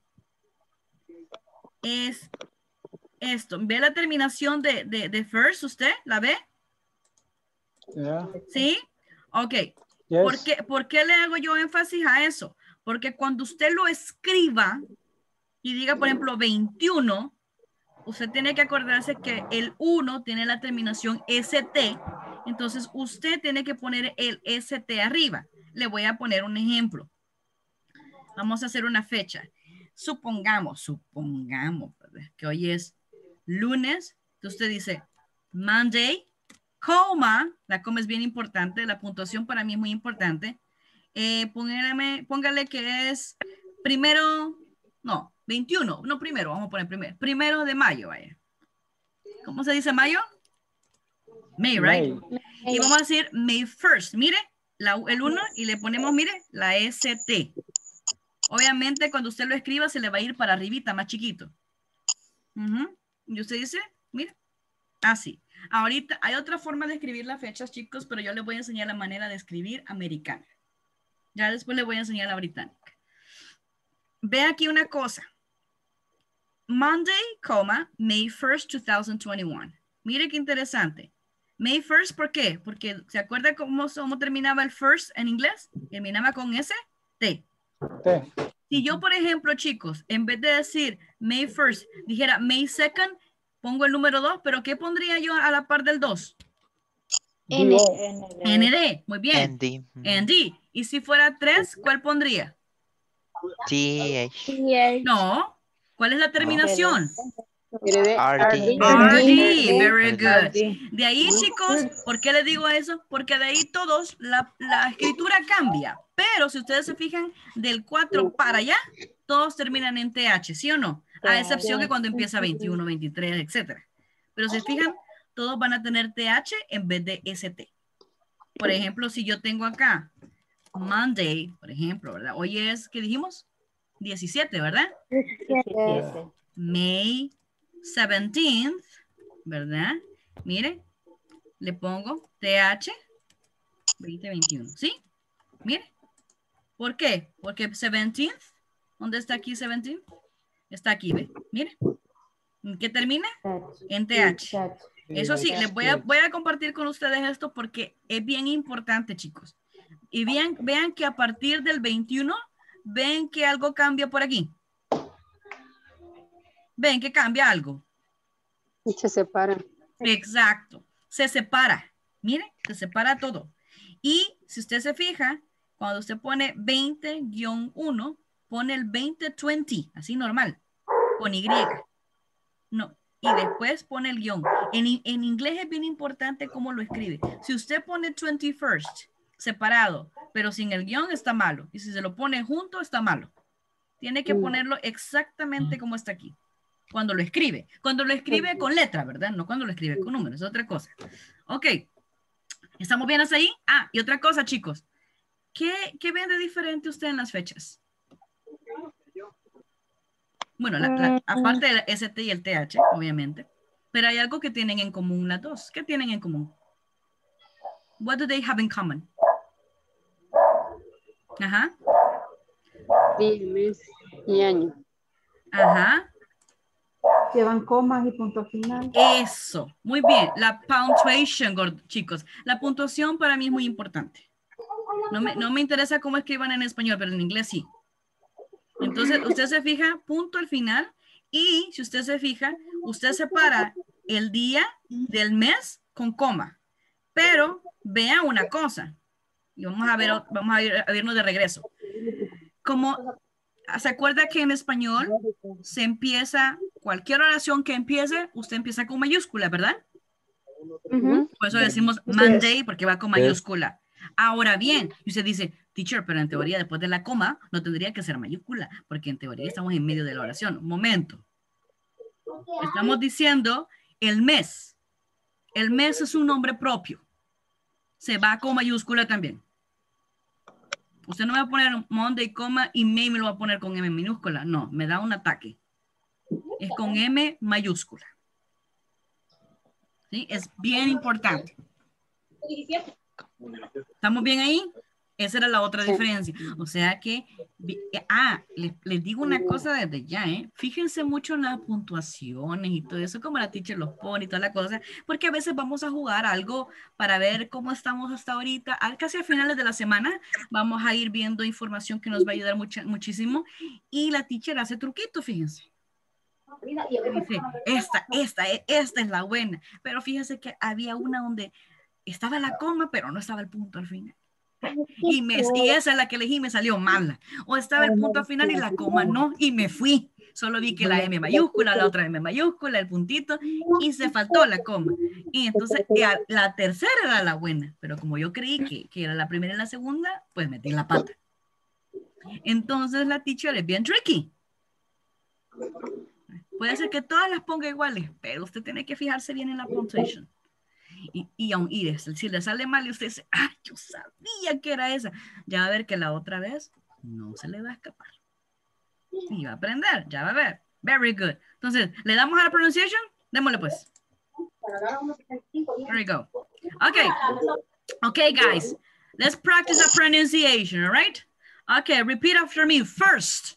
Es esto. ¿Ve la terminación de, de, de first usted? ¿La ve? Yeah. ¿Sí? Ok. Yes. ¿Por qué, ¿Por qué le hago yo énfasis a eso? Porque cuando usted lo escriba y diga, por ejemplo, veintiuno, usted tiene que acordarse que el uno tiene la terminación S T, entonces usted tiene que poner el S T arriba. Le voy a poner un ejemplo. Vamos a hacer una fecha. Supongamos, supongamos ¿verdad? Que hoy es lunes. Entonces usted dice Monday, coma, la coma es bien importante, la puntuación para mí es muy importante. Eh, póngale, póngale que es primero, no, veintiuno, no primero, vamos a poner primero, primero de mayo, vaya. ¿Cómo se dice mayo? May, right? May. Y vamos a decir May first, mire, la, el uno y le ponemos, mire, la S T. Obviamente cuando usted lo escriba se le va a ir para arribita, más chiquito. Uh-huh. Y usted dice, mire, así. Ahorita hay otra forma de escribir las fechas, chicos, pero yo les voy a enseñar la manera de escribir americana. Ya después les voy a enseñar la británica. Ve aquí una cosa. Monday, coma, May first, two thousand twenty-one. Mire qué interesante. May first, ¿por qué? Porque ¿se acuerda cómo, cómo terminaba el first en inglés? Terminaba con S, T. T. Si yo, por ejemplo, chicos, en vez de decir May first, dijera May second, pongo el número dos, pero ¿qué pondría yo a la par del dos? N. N D, muy bien. N D. N D. Y si fuera tres, ¿cuál pondría? T H. No. ¿Cuál es la terminación? R D. R D, very R D. good. De ahí, chicos, ¿por qué les digo eso? Porque de ahí todos, la, la escritura cambia. Pero si ustedes se fijan, del cuatro para allá, todos terminan en T H, ¿sí o no? A excepción que cuando empieza veintiuno, veintitrés, etcétera. Pero si se fijan, todos van a tener T H en vez de S T. Por ejemplo, si yo tengo acá Monday, por ejemplo, ¿verdad? Hoy es, ¿qué dijimos? diecisiete, ¿verdad? diecisiete. May seventeenth, ¿verdad? Mire, le pongo T H veinte veintiuno, ¿sí? Mire. ¿Por qué? Porque seventeenth, ¿dónde está aquí seventeenth? Está aquí, ¿ve? Mire. ¿En qué termina? En T H. Eso sí, les voy a, voy a compartir con ustedes esto porque es bien importante, chicos. Y bien, vean que a partir del veintiuno, ven que algo cambia por aquí. Ven que cambia algo. Y se separan. Exacto. Se separa. Mire, se separa todo. Y si usted se fija, cuando usted pone veinte guión uno, pone el veinte veinte, así normal, con Y. No. Y después pone el guión. En, en inglés es bien importante cómo lo escribe. Si usted pone twenty-first separado, pero sin el guión, está malo. Y si se lo pone junto, está malo. Tiene que ponerlo exactamente como está aquí. Cuando lo escribe. Cuando lo escribe con letra, ¿verdad? No cuando lo escribe con números, es otra cosa. Ok. ¿Estamos bien hasta ahí? Ah, y otra cosa, chicos. ¿Qué, qué ven de diferente usted en las fechas? Bueno, la, la, aparte del S T y el T H, obviamente. Pero hay algo que tienen en común las dos. ¿Qué tienen en común? What do they have in common? Ajá. Día, mes y año. Ajá. Llevan comas y punto final. Eso. Muy bien. La punctuation, chicos. La puntuación para mí es muy importante. No me, no me interesa cómo escriban en español, pero en inglés sí. Entonces, usted se fija, punto al final. Y si usted se fija, usted separa el día del mes con coma. Pero vea una cosa. Y vamos a ver, vamos a, ir, a vernos de regreso. Como, ¿se acuerda que en español se empieza, cualquier oración que empiece, usted empieza con mayúscula, ¿verdad? Uh-huh. Por eso decimos Monday, porque va con mayúscula. Ahora bien, y usted dice, teacher, pero en teoría después de la coma no tendría que ser mayúscula, porque en teoría estamos en medio de la oración. Un momento. Estamos diciendo el mes. El mes es un nombre propio. Se va con mayúscula también. Usted no me va a poner Monday, coma, y May me lo va a poner con M minúscula. No, me da un ataque. Es con M mayúscula. ¿Sí? Es bien importante. ¿Estamos bien ahí? Esa era la otra diferencia. O sea que, ah, les, les digo una cosa desde ya, ¿eh? Fíjense mucho en las puntuaciones y todo eso, como la teacher los pone y toda la cosa, porque a veces vamos a jugar algo para ver cómo estamos hasta ahorita. Casi a finales de la semana vamos a ir viendo información que nos va a ayudar mucho, muchísimo. Y la teacher hace truquitos, fíjense. Dice, esta, esta, esta es la buena. Pero fíjense que había una donde estaba la coma, pero no estaba el punto al final. Y, me, y esa es la que elegí, me salió mala. O estaba el punto al final y la coma no, y me fui. Solo vi que la M mayúscula, la otra M mayúscula, el puntito, y se faltó la coma. Y entonces la tercera era la buena, pero como yo creí que, que era la primera y la segunda, pues metí la pata. Entonces la teacher es bien tricky. Puede ser que todas las ponga iguales, pero usted tiene que fijarse bien en la punctuation. Y, y aún y si le sale mal y usted dice, ah, yo sabía que era esa, ya va a ver que la otra vez no se le va a escapar. Y va a aprender, ya va a ver. Very good. Entonces, ¿le damos a la pronunciation? Démosle pues. There we go. Okay. Okay, guys. Let's practice a pronunciation, all right? Okay, repeat after me. First.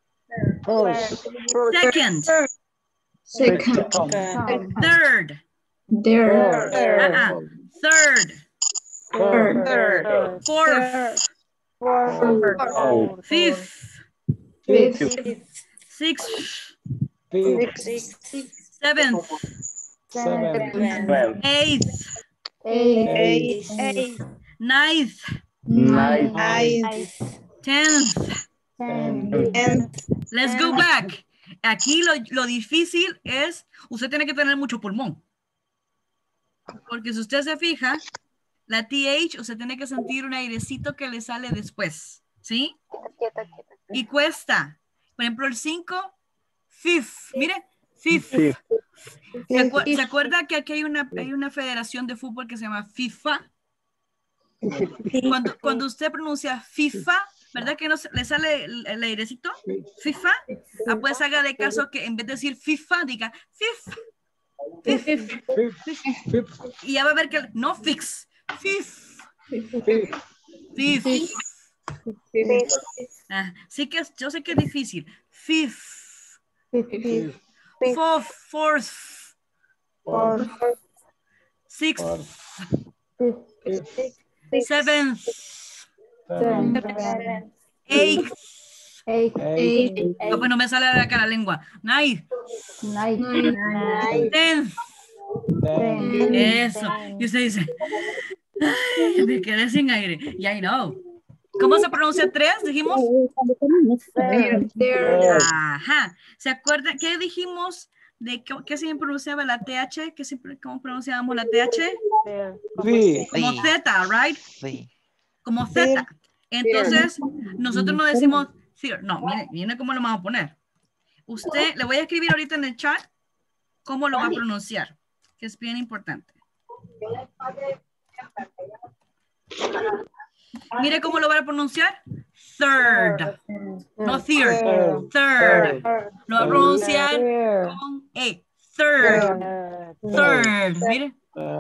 Second. Second. Third. Third. Uh-uh. Third. Third. Third. Fourth. Fourth. Fifth. Fifth. Sixth. Sixth. Seventh. Seventh. Eighth. Eighth. Ninth. Ninth. Ninth. Tenth. Tenth. Let's go back. Aquí lo, lo difícil es, usted tiene que tener mucho pulmón. Porque si usted se fija, la T H, usted tiene que sentir un airecito que le sale después. ¿Sí? Y cuesta. Por ejemplo, el cinco, fifth. Mire, fifth. ¿Se, acu ¿Se acuerda que aquí hay una, hay una federación de fútbol que se llama FIFA? Cuando, cuando usted pronuncia FIFA, ¿verdad que no se, le sale el, el airecito? FIFA. Ah, pues haga de caso que en vez de decir FIFA, diga FIFA. Fifth. Fifth. Y ya va a ver que no fix. Fifth. Fifth. Ah, sí que yo sé que es difícil. Fifth. Fourth. Fourth. Fourth. Sixth. Fifth. Seventh. Seventh. Eighth. Eighth. Eighth. No, pues no me sale de acá la lengua. Ninth. Ninth. Tenth. Tenth. Eso. Y usted dice, ay, me quedé sin aire. Ya I know. ¿Cómo se pronuncia tres? Dijimos. Third. Ajá. ¿Se acuerda qué dijimos de qué, qué se pronunciaba la T H? ¿Qué siempre, ¿Cómo pronunciábamos la T H? Sí. Como Z, right? Sí. Como Z. Entonces, nosotros no decimos third. No, mire, mire cómo lo vamos a poner. Usted, le voy a escribir ahorita en el chat cómo lo va a pronunciar, que es bien importante. Mire cómo lo va a pronunciar. Third. No third. Third. Lo va a pronunciar con E. Third. Third. Mire.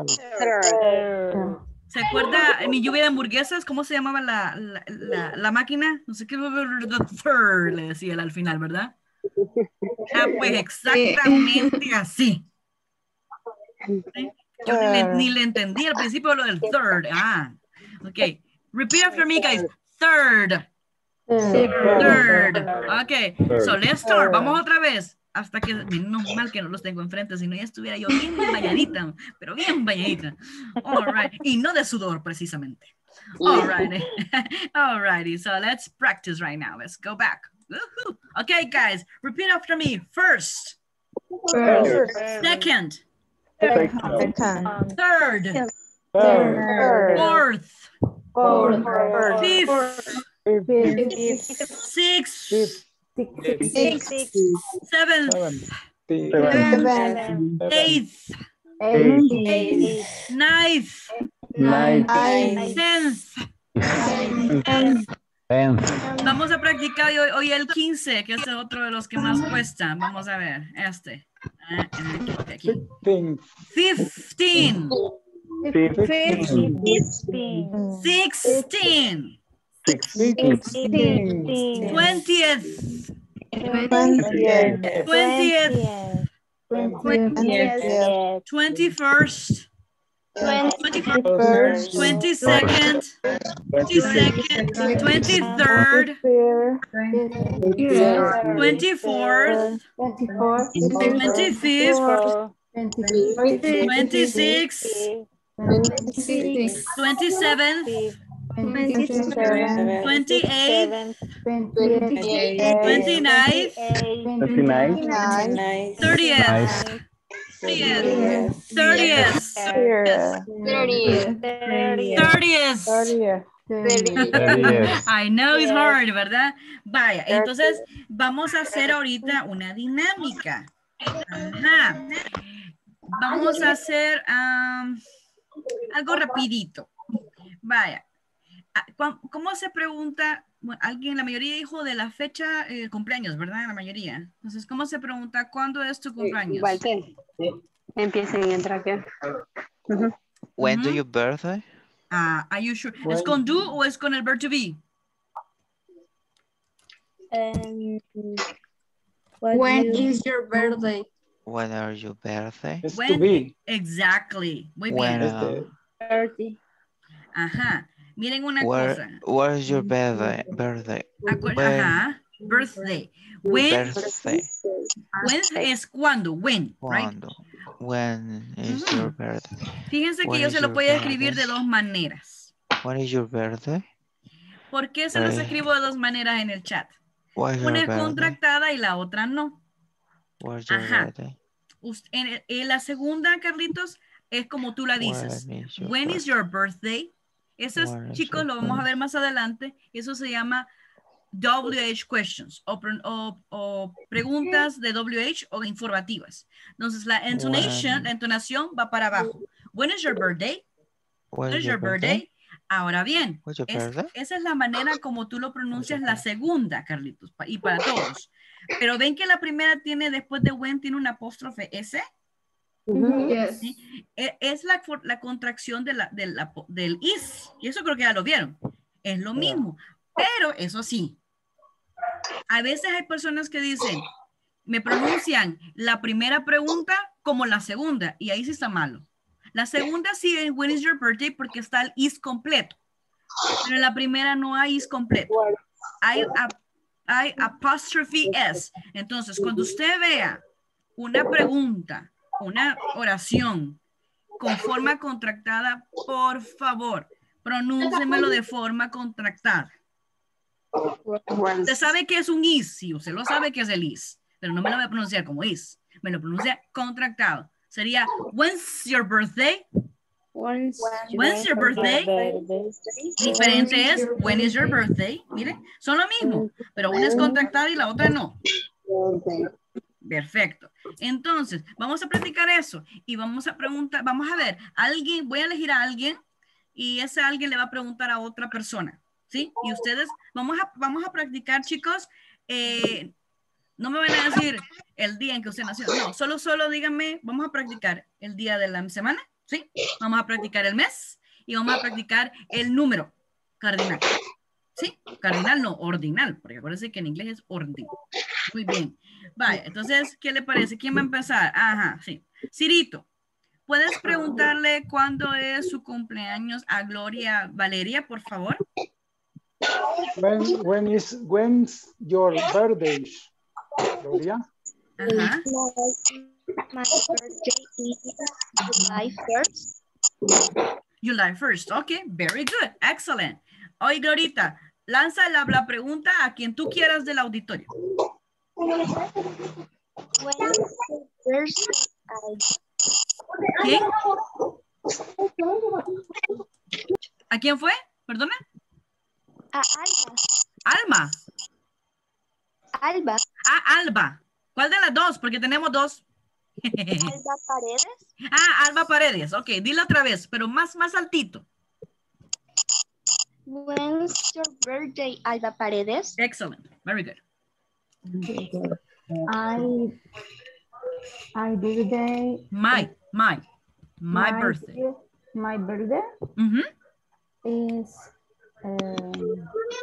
¿Se acuerda en mi lluvia de hamburguesas? ¿Cómo se llamaba la, la, la, la máquina? No sé qué. Third le decía él al final, ¿verdad? Ah, pues exactamente así. ¿Sí? Yo ni le, ni le entendí al principio lo del third. Ah, ok. Repeat after me, guys. Third. Third. Ok. So let's start. Vamos otra vez. Hasta que, no mal que no los tengo enfrente, si no ya estuviera yo bien bañadita, pero bien bañadita. All right. Y no de sudor, precisamente. All right. All righty. So let's practice right now. Let's go back. Woohoo. Okay, guys. Repeat after me. First. First. Second. Second. Third. Third. Fourth. Fourth. Fifth. Fifth. Sixth. Sixth. Seventh. Seventh. Eighth. Eighth. Ninth. Ninth. Tenth. Tenth. Vamos a practicar hoy, hoy el quince, que es otro de los que más cuesta. Vamos a ver, este. Ah, aquí, aquí. Fifteen. Fifteen. Sixteen. Sixteen. Twentieth. Twentieth. Twentieth. Twentieth. Twenty-first. Twenty-first. Twenty-second. Twenty-second. Twenty-third. Twenty-fourth. Twenty-fifth. Twenty-sixth. Twenty-seventh. Twenty-eighth. Twenty-ninth. Twenty-ninth. Thirtieth. Thirtieth. Thirtieth. Thirtieth. I know it's hard, ¿verdad? Vaya, entonces vamos a hacer ahorita una dinámica. Ajá. Vamos a hacer um, algo rapidito. Vaya. ¿Cómo se pregunta? Bueno, alguien, la mayoría dijo de la fecha eh, cumpleaños, ¿verdad? La mayoría. Entonces, ¿cómo se pregunta cuándo es tu cumpleaños? Walter, empiecen a entrar aquí. Uh-huh. When uh-huh. do your birthday? Ah, are you sure? ¿Es con do o es con el verb to be? Um, when you... is your birthday? When are your birthday? It's when, to be. Exactly. Muy when, bien. Uh, thirty. Ajá. Miren una where, cosa. Where is your birthday? birthday? Acu when, Ajá. Birthday. When, birthday. when es cuando. When. Cuando. Right? When is uh-huh. your birthday? Fíjense que when yo se lo puedo escribir de dos maneras. When is your birthday? ¿Por qué se los escribo de dos maneras en el chat? Una es contractada y la otra no. Ajá. En, en la segunda, Carlitos, es como tú la dices. When is your birthday? Eso es, chicos, lo vamos a ver más adelante. Eso se llama W H questions o, o, o preguntas de W H o informativas. Entonces, la intonation, la entonación va para abajo. When is your birthday? When is your birthday? Ahora bien, es, esa es la manera como tú lo pronuncias la segunda, Carlitos, y para todos. Pero ven que la primera tiene, después de when, tiene una apóstrofe S. Mm-hmm. Yes. ¿Sí? Es la, la contracción de la, de la, del is. Y eso creo que ya lo vieron. Es lo mismo. Pero eso sí, a veces hay personas que dicen, me pronuncian la primera pregunta como la segunda. Y ahí sí está malo. La segunda sí es when is your birthday porque está el is completo. Pero en la primera no hay is completo. Hay, a, hay apostrophe s. Entonces, cuando usted vea una pregunta, una oración con forma contractada, por favor, pronúncemelo de forma contractada. Usted sabe que es un is, sí, usted lo sabe que es el is, pero no me lo voy a pronunciar como is, me lo pronuncia contractado. Sería, when's your birthday? When's, when's your birthday? birthday? Diferente es, when is your birthday? Miren, son lo mismo, pero una es contractada y la otra no. Perfecto. Entonces, vamos a practicar eso y vamos a preguntar, vamos a ver, alguien, voy a elegir a alguien y ese alguien le va a preguntar a otra persona, ¿sí? Y ustedes, vamos a, vamos a practicar, chicos, eh, no me van a decir el día en que usted nació, no, solo, solo díganme, vamos a practicar el día de la semana, ¿sí? Vamos a practicar el mes y vamos a practicar el número cardinal, ¿sí? Cardinal no, ordinal, porque acuérdense que en inglés es ordinal. Muy bien. Vaya, entonces, ¿qué le parece? ¿Quién va a empezar? Ajá, sí. Cirito, ¿puedes preguntarle cuándo es su cumpleaños a Gloria Valeria, por favor? When, when is, when's your birthday, Gloria? Ajá. My birthday is July first. July first. Okay, very good. Excellent. Oye, Glorita, lanza la, la pregunta a quien tú quieras del auditorio. When is the first ¿Quién? ¿A quién fue? ¿Perdona? A Alba. Alma. Alba. Ah, Alba. ¿Cuál de las dos? Porque tenemos dos. Alba Paredes. Ah, Alba Paredes. Ok, dile otra vez, pero más, más altito. When's your birthday, Alba Paredes? Excellent. Very good. I, I birthday. My, my, my, my birthday. My birthday mm-hmm. is. Um,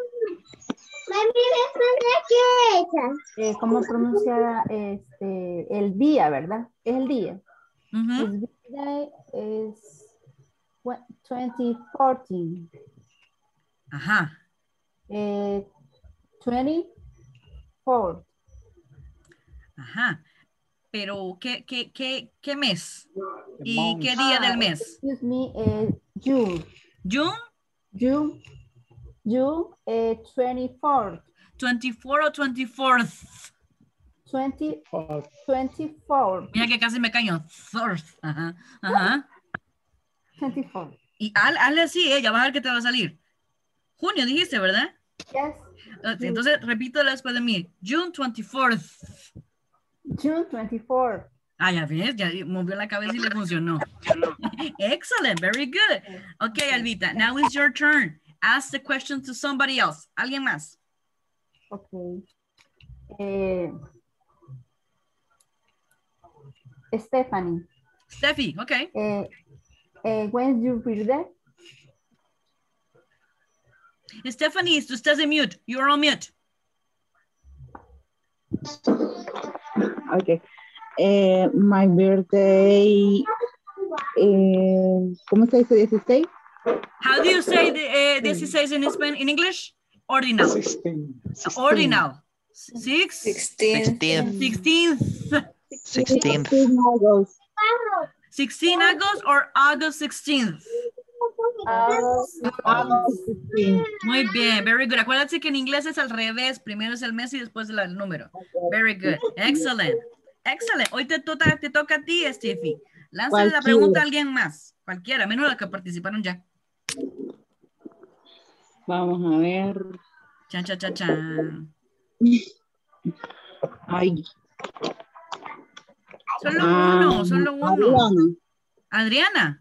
eh, ¿Cómo pronuncia este, el día, verdad? Es el día. Mm-hmm. His birthday is twenty fourteen. Ajá. Eh, twenty-four. Ajá. Pero, ¿qué, qué, qué, qué mes? ¿Y qué día del mes? Excuse me, eh, June. ¿June? June. June eh, twenty-fourth. twenty-four o twenty-fourth. twenty, twenty-four. Mira que casi me caño. Fourth. Ajá. Ajá. twenty-four. Y hazle así, eh, ya vas a ver que te va a salir. Junio dijiste, ¿verdad? Yes. Entonces, repítelo después de mí. June twenty-fourth. June twenty-fourth. Ah, ya ves, ya movió la cabeza y le funcionó. Excellent, very good. Okay, Albita, now it's your turn. Ask the question to somebody else. ¿Alguien más? Okay. Eh, Stephanie. Steffi, okay. Eh, eh, when's your birthday? Stephanie, tú estás en mute. You're on mute. Okay. Uh, my birthday, uh, ¿cómo se dice dieciséis? How do you say the, uh, dieciséis in, Spain, in English? Ordinal. sixteen. Ordinal. Six? Sixteen. Sixteenth. Sixteenth. sixteen August or August sixteenth? Muy bien, very good. Acuérdense que en inglés es al revés. Primero es el mes y después el, el número. Very good. Excellent. Excellent. Hoy te, toca, te toca a ti, Steffi. Lánzale la pregunta a alguien más. Cualquiera, menos los que participaron ya. Vamos a ver. Chan, chan, chan, chan. Ay. Solo Ah, uno, solo uno. Adriana.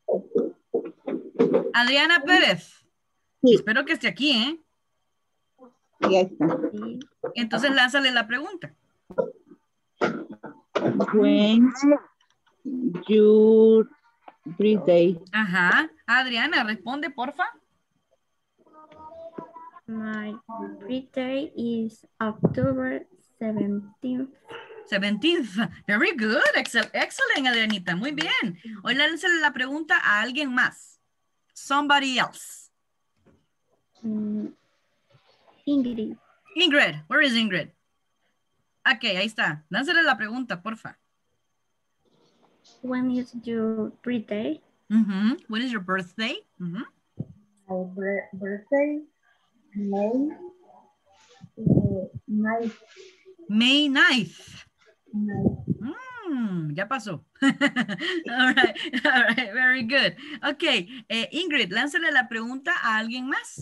Adriana Pérez. Sí. Espero que esté aquí, ¿eh? Ya está. Entonces lánzale la pregunta. When your birthday? Ajá. Adriana, responde, porfa. My birthday is October seventeenth. seventeenth. Very good. Excel excellent, Adrianita. Muy bien. Hoy lánzale la pregunta a alguien más. Somebody else. Mm, Ingrid. Ingrid. Where is Ingrid? Ok, ahí está. Lánzale la pregunta, porfa. When is your birthday? Mm-hmm. When is your birthday? Mm-hmm. My birthday, May uh, ninth. May ninth. Mm, ya pasó. All right, all right, very good. Ok, eh, Ingrid, lánzale la pregunta a alguien más.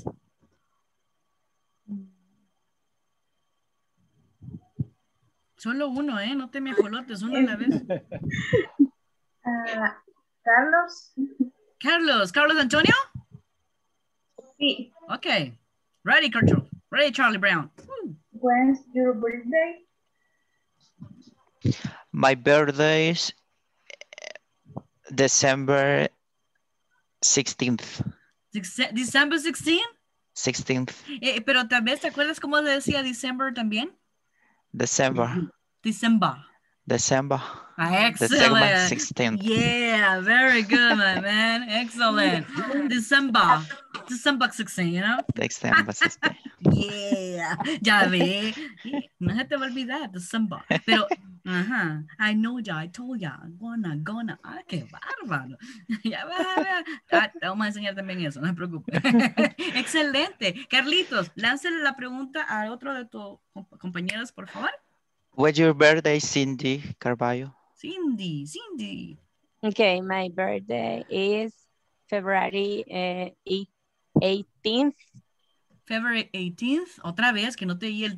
Solo uno, ¿eh? No te me ajolotes, uno a la vez. Uh, Carlos. Carlos, ¿Carlos Antonio? Sí. Ok. Ready, Control. Ready, Charlie Brown. When's your birthday? My birthday is December sixteenth. December sixteenth? sixteenth. Eh, pero tal vez te acuerdas cómo se decía December también. December. December. December. Ah, December excellent. sixteenth. Yeah, very good, my man. Excellent. December. December sixteenth, you know? December sixteenth. Yeah. Ya ve. No se te va a olvidar, December. Pero, ajá. I know ya, I told ya. Gonna, gonna. Ah, qué bárbaro. Ya va. Ah, te vamos a enseñar también eso, no se preocupe. Excelente. Carlitos, lánzale la pregunta a otro de tus compañeros, por favor. What's your birthday, Cindy Carballo? Cindy, Cindy. Okay, my birthday is February uh, eighteenth. February eighteenth. Otra vez, que no te oí el...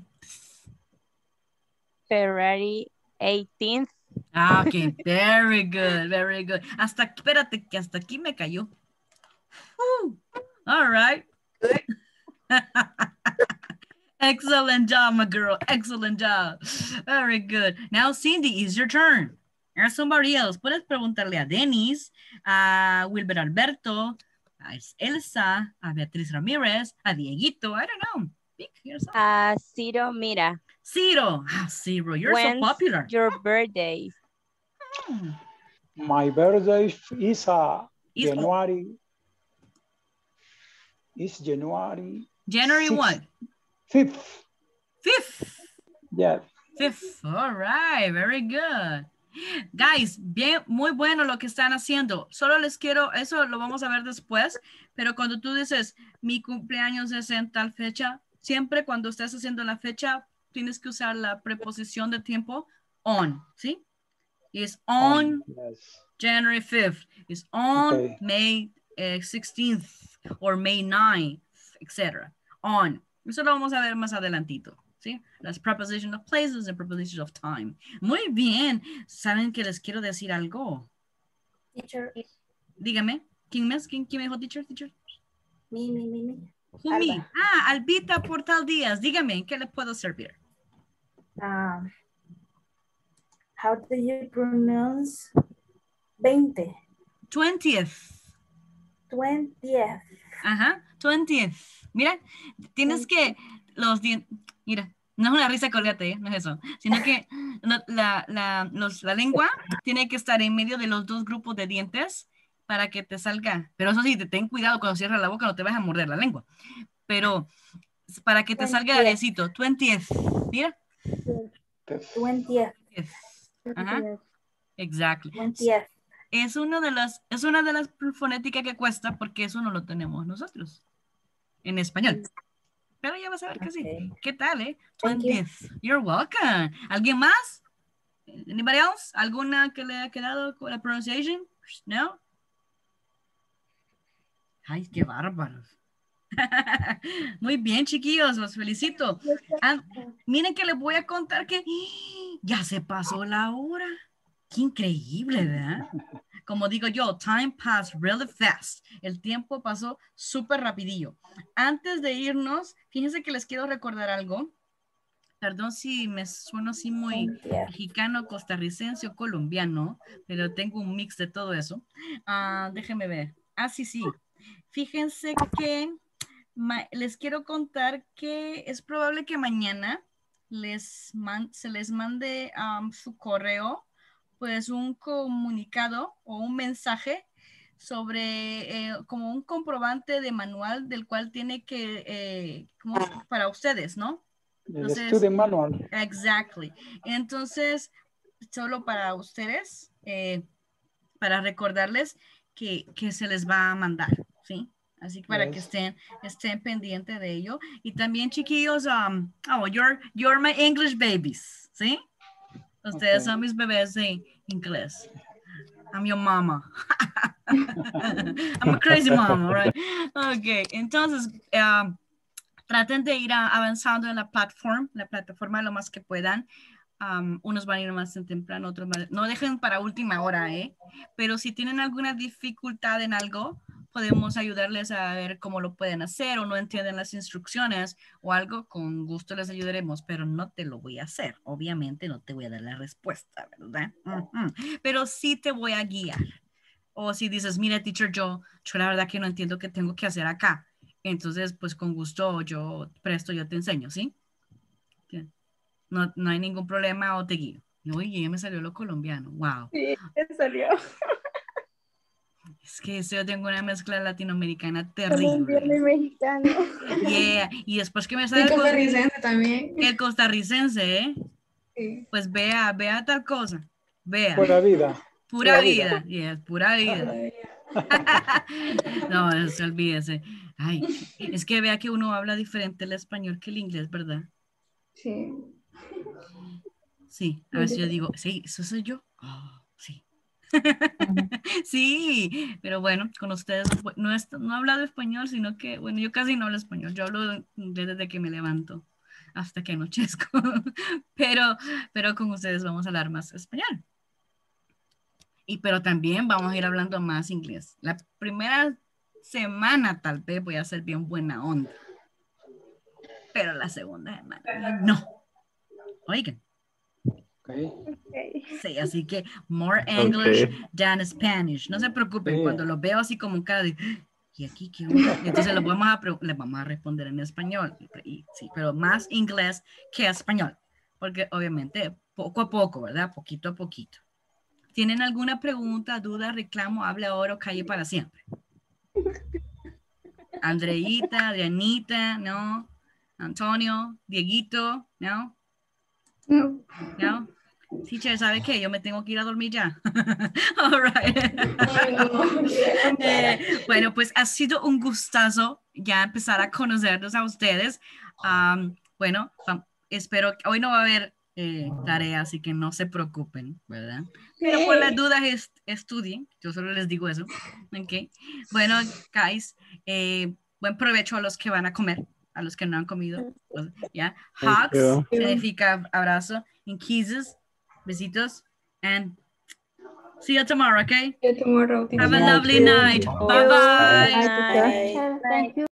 February eighteenth. Ah, ok. Very good, very good. Hasta, espérate, que hasta aquí me cayó. Uh, all right. Excellent job, my girl. Excellent job. Very good. Now, Cindy, it's your turn. There's somebody else. Puedes preguntarle a Dennis, a Wilber Alberto, a Elsa, a Beatriz Ramírez, a Dieguito. I don't know. Pick yourself. Uh, Ciro Mira. Ciro. Ah, Ciro, you're When's so popular. your birthday? Hmm. My birthday is uh, Is- January. It's January. January sixth. what? Fifth. Fifth. Yeah. Fifth. All right. Very good. Guys, bien, muy bueno lo que están haciendo. Solo les quiero, eso lo vamos a ver después, pero cuando tú dices, mi cumpleaños es en tal fecha, siempre cuando estés haciendo la fecha, tienes que usar la preposición de tiempo on, ¿sí? It's on Yes. January fifth. It's on Okay. May uh, sixteenth or May ninth, etcétera. On. Eso lo vamos a ver más adelantito. ¿Sí? Las preposition of places and preposition of time. Muy bien. ¿Saben que les quiero decir algo? Teacher. Dígame. ¿Quién más? ¿Quién, quién me dijo teacher? Teacher. Me, me, me, me. Who, me? Ah, Albita Portal Díaz. Dígame, ¿en qué le puedo servir? Um, how do you pronounce veinte? twentieth. twentieth. Ajá, twentieth. Mira, tienes que los dientes, mira, no es una risa colgate, ¿eh? No es eso, sino que la, la, la, los, la lengua tiene que estar en medio de los dos grupos de dientes para que te salga, pero eso sí, te ten cuidado cuando cierras la boca, no te vas a morder la lengua, pero para que te salga derechito, twentieth, mira. twentieth. Ajá, exactly. twentieth. Es, uno de las, es una de las fonéticas que cuesta porque eso no lo tenemos nosotros en español. Pero ya vas a ver que sí. ¿Qué tal, eh? twentieth. You're welcome. ¿Alguien más? Anybody else? ¿Alguna que le ha quedado con la pronunciation? No. Ay, qué bárbaros. Muy bien, chiquillos, los felicito. Ah, miren que les voy a contar que ya se pasó la hora. Qué increíble, ¿verdad? Como digo yo, time passed really fast. El tiempo pasó súper rapidillo. Antes de irnos, fíjense que les quiero recordar algo. Perdón si me sueno así muy mexicano, costarricense o colombiano, pero tengo un mix de todo eso. Uh, déjenme ver. Ah, sí, sí. Fíjense que les quiero contar que es probable que mañana les man se les mande um, su correo, pues un comunicado o un mensaje sobre eh, como un comprobante de manual del cual tiene que, eh, como para ustedes, ¿no? Entonces, el student manual. Exactly. Entonces, solo para ustedes, eh, para recordarles que, que se les va a mandar, ¿sí? Así que para yes. que estén, estén pendientes de ello. Y también, chiquillos, um, oh, you're, you're my English babies, ¿sí? Ustedes okay. son mis bebés de inglés. I'm your mama. I'm a crazy mama, right? Okay, entonces, um, traten de ir a, avanzando en la plataforma, la plataforma lo más que puedan. Um, unos van a ir más temprano, otros van a... No dejen para última hora, ¿eh? Pero si tienen alguna dificultad en algo, podemos ayudarles a ver cómo lo pueden hacer o no entienden las instrucciones o algo, con gusto les ayudaremos, pero no te lo voy a hacer. Obviamente no te voy a dar la respuesta, ¿verdad? Uh-huh. Pero sí te voy a guiar. O si dices, mira, teacher, yo, yo la verdad que no entiendo qué tengo que hacer acá. Entonces, pues con gusto yo presto, yo te enseño, ¿sí? No, no hay ningún problema o te guío. Oye, ya me salió lo colombiano. Wow. Sí, me salió. Es que yo tengo una mezcla latinoamericana terrible. Colombiano y mexicano. Yeah. Y después que me sale el costarricense también. El costarricense, ¿eh? Sí. Pues vea, vea tal cosa. Vea. Pura vida. Pura, pura vida. vida. Yes, pura vida. No, se olvídese. Ay, es que vea que uno habla diferente el español que el inglés, ¿verdad? Sí. Sí, a veces yo digo, sí, eso soy yo. Oh, sí. Sí, pero bueno, con ustedes no, es, no he hablado español, sino que, bueno, yo casi no hablo español. Yo hablo inglés desde que me levanto hasta que anochezco. Pero, pero con ustedes vamos a hablar más español. Y pero también vamos a ir hablando más inglés. La primera semana tal vez voy a ser bien buena onda. Pero la segunda semana no. Oigan. Okay. Okay. Sí, así que more English okay. than Spanish. No se preocupen, Sí. cuando los veo así como cara de, ¿y aquí qué onda? Entonces les vamos a, les vamos a responder en español. Y, sí, pero más inglés que español. Porque obviamente poco a poco, ¿verdad? Poquito a poquito. ¿Tienen alguna pregunta, duda, reclamo, hable ahora o calle para siempre? Andreita, Dianita, ¿no? Antonio, Dieguito, ¿no? No. ¿No? Teacher, ¿sabe qué? Yo me tengo que ir a dormir ya. All right. eh, bueno, pues ha sido un gustazo ya empezar a conocerlos a ustedes. Um, bueno, espero que hoy no va a haber eh, tarea, así que no se preocupen, ¿verdad? Pero por las dudas est estudien, yo solo les digo eso. Okay. Bueno, guys, eh, buen provecho a los que van a comer, a los que no han comido. Pues, ¿ya? Hugs significa abrazo. And kisses, besitos, and see you tomorrow, okay? See you tomorrow. Have a lovely night. Bye-bye. Thank you.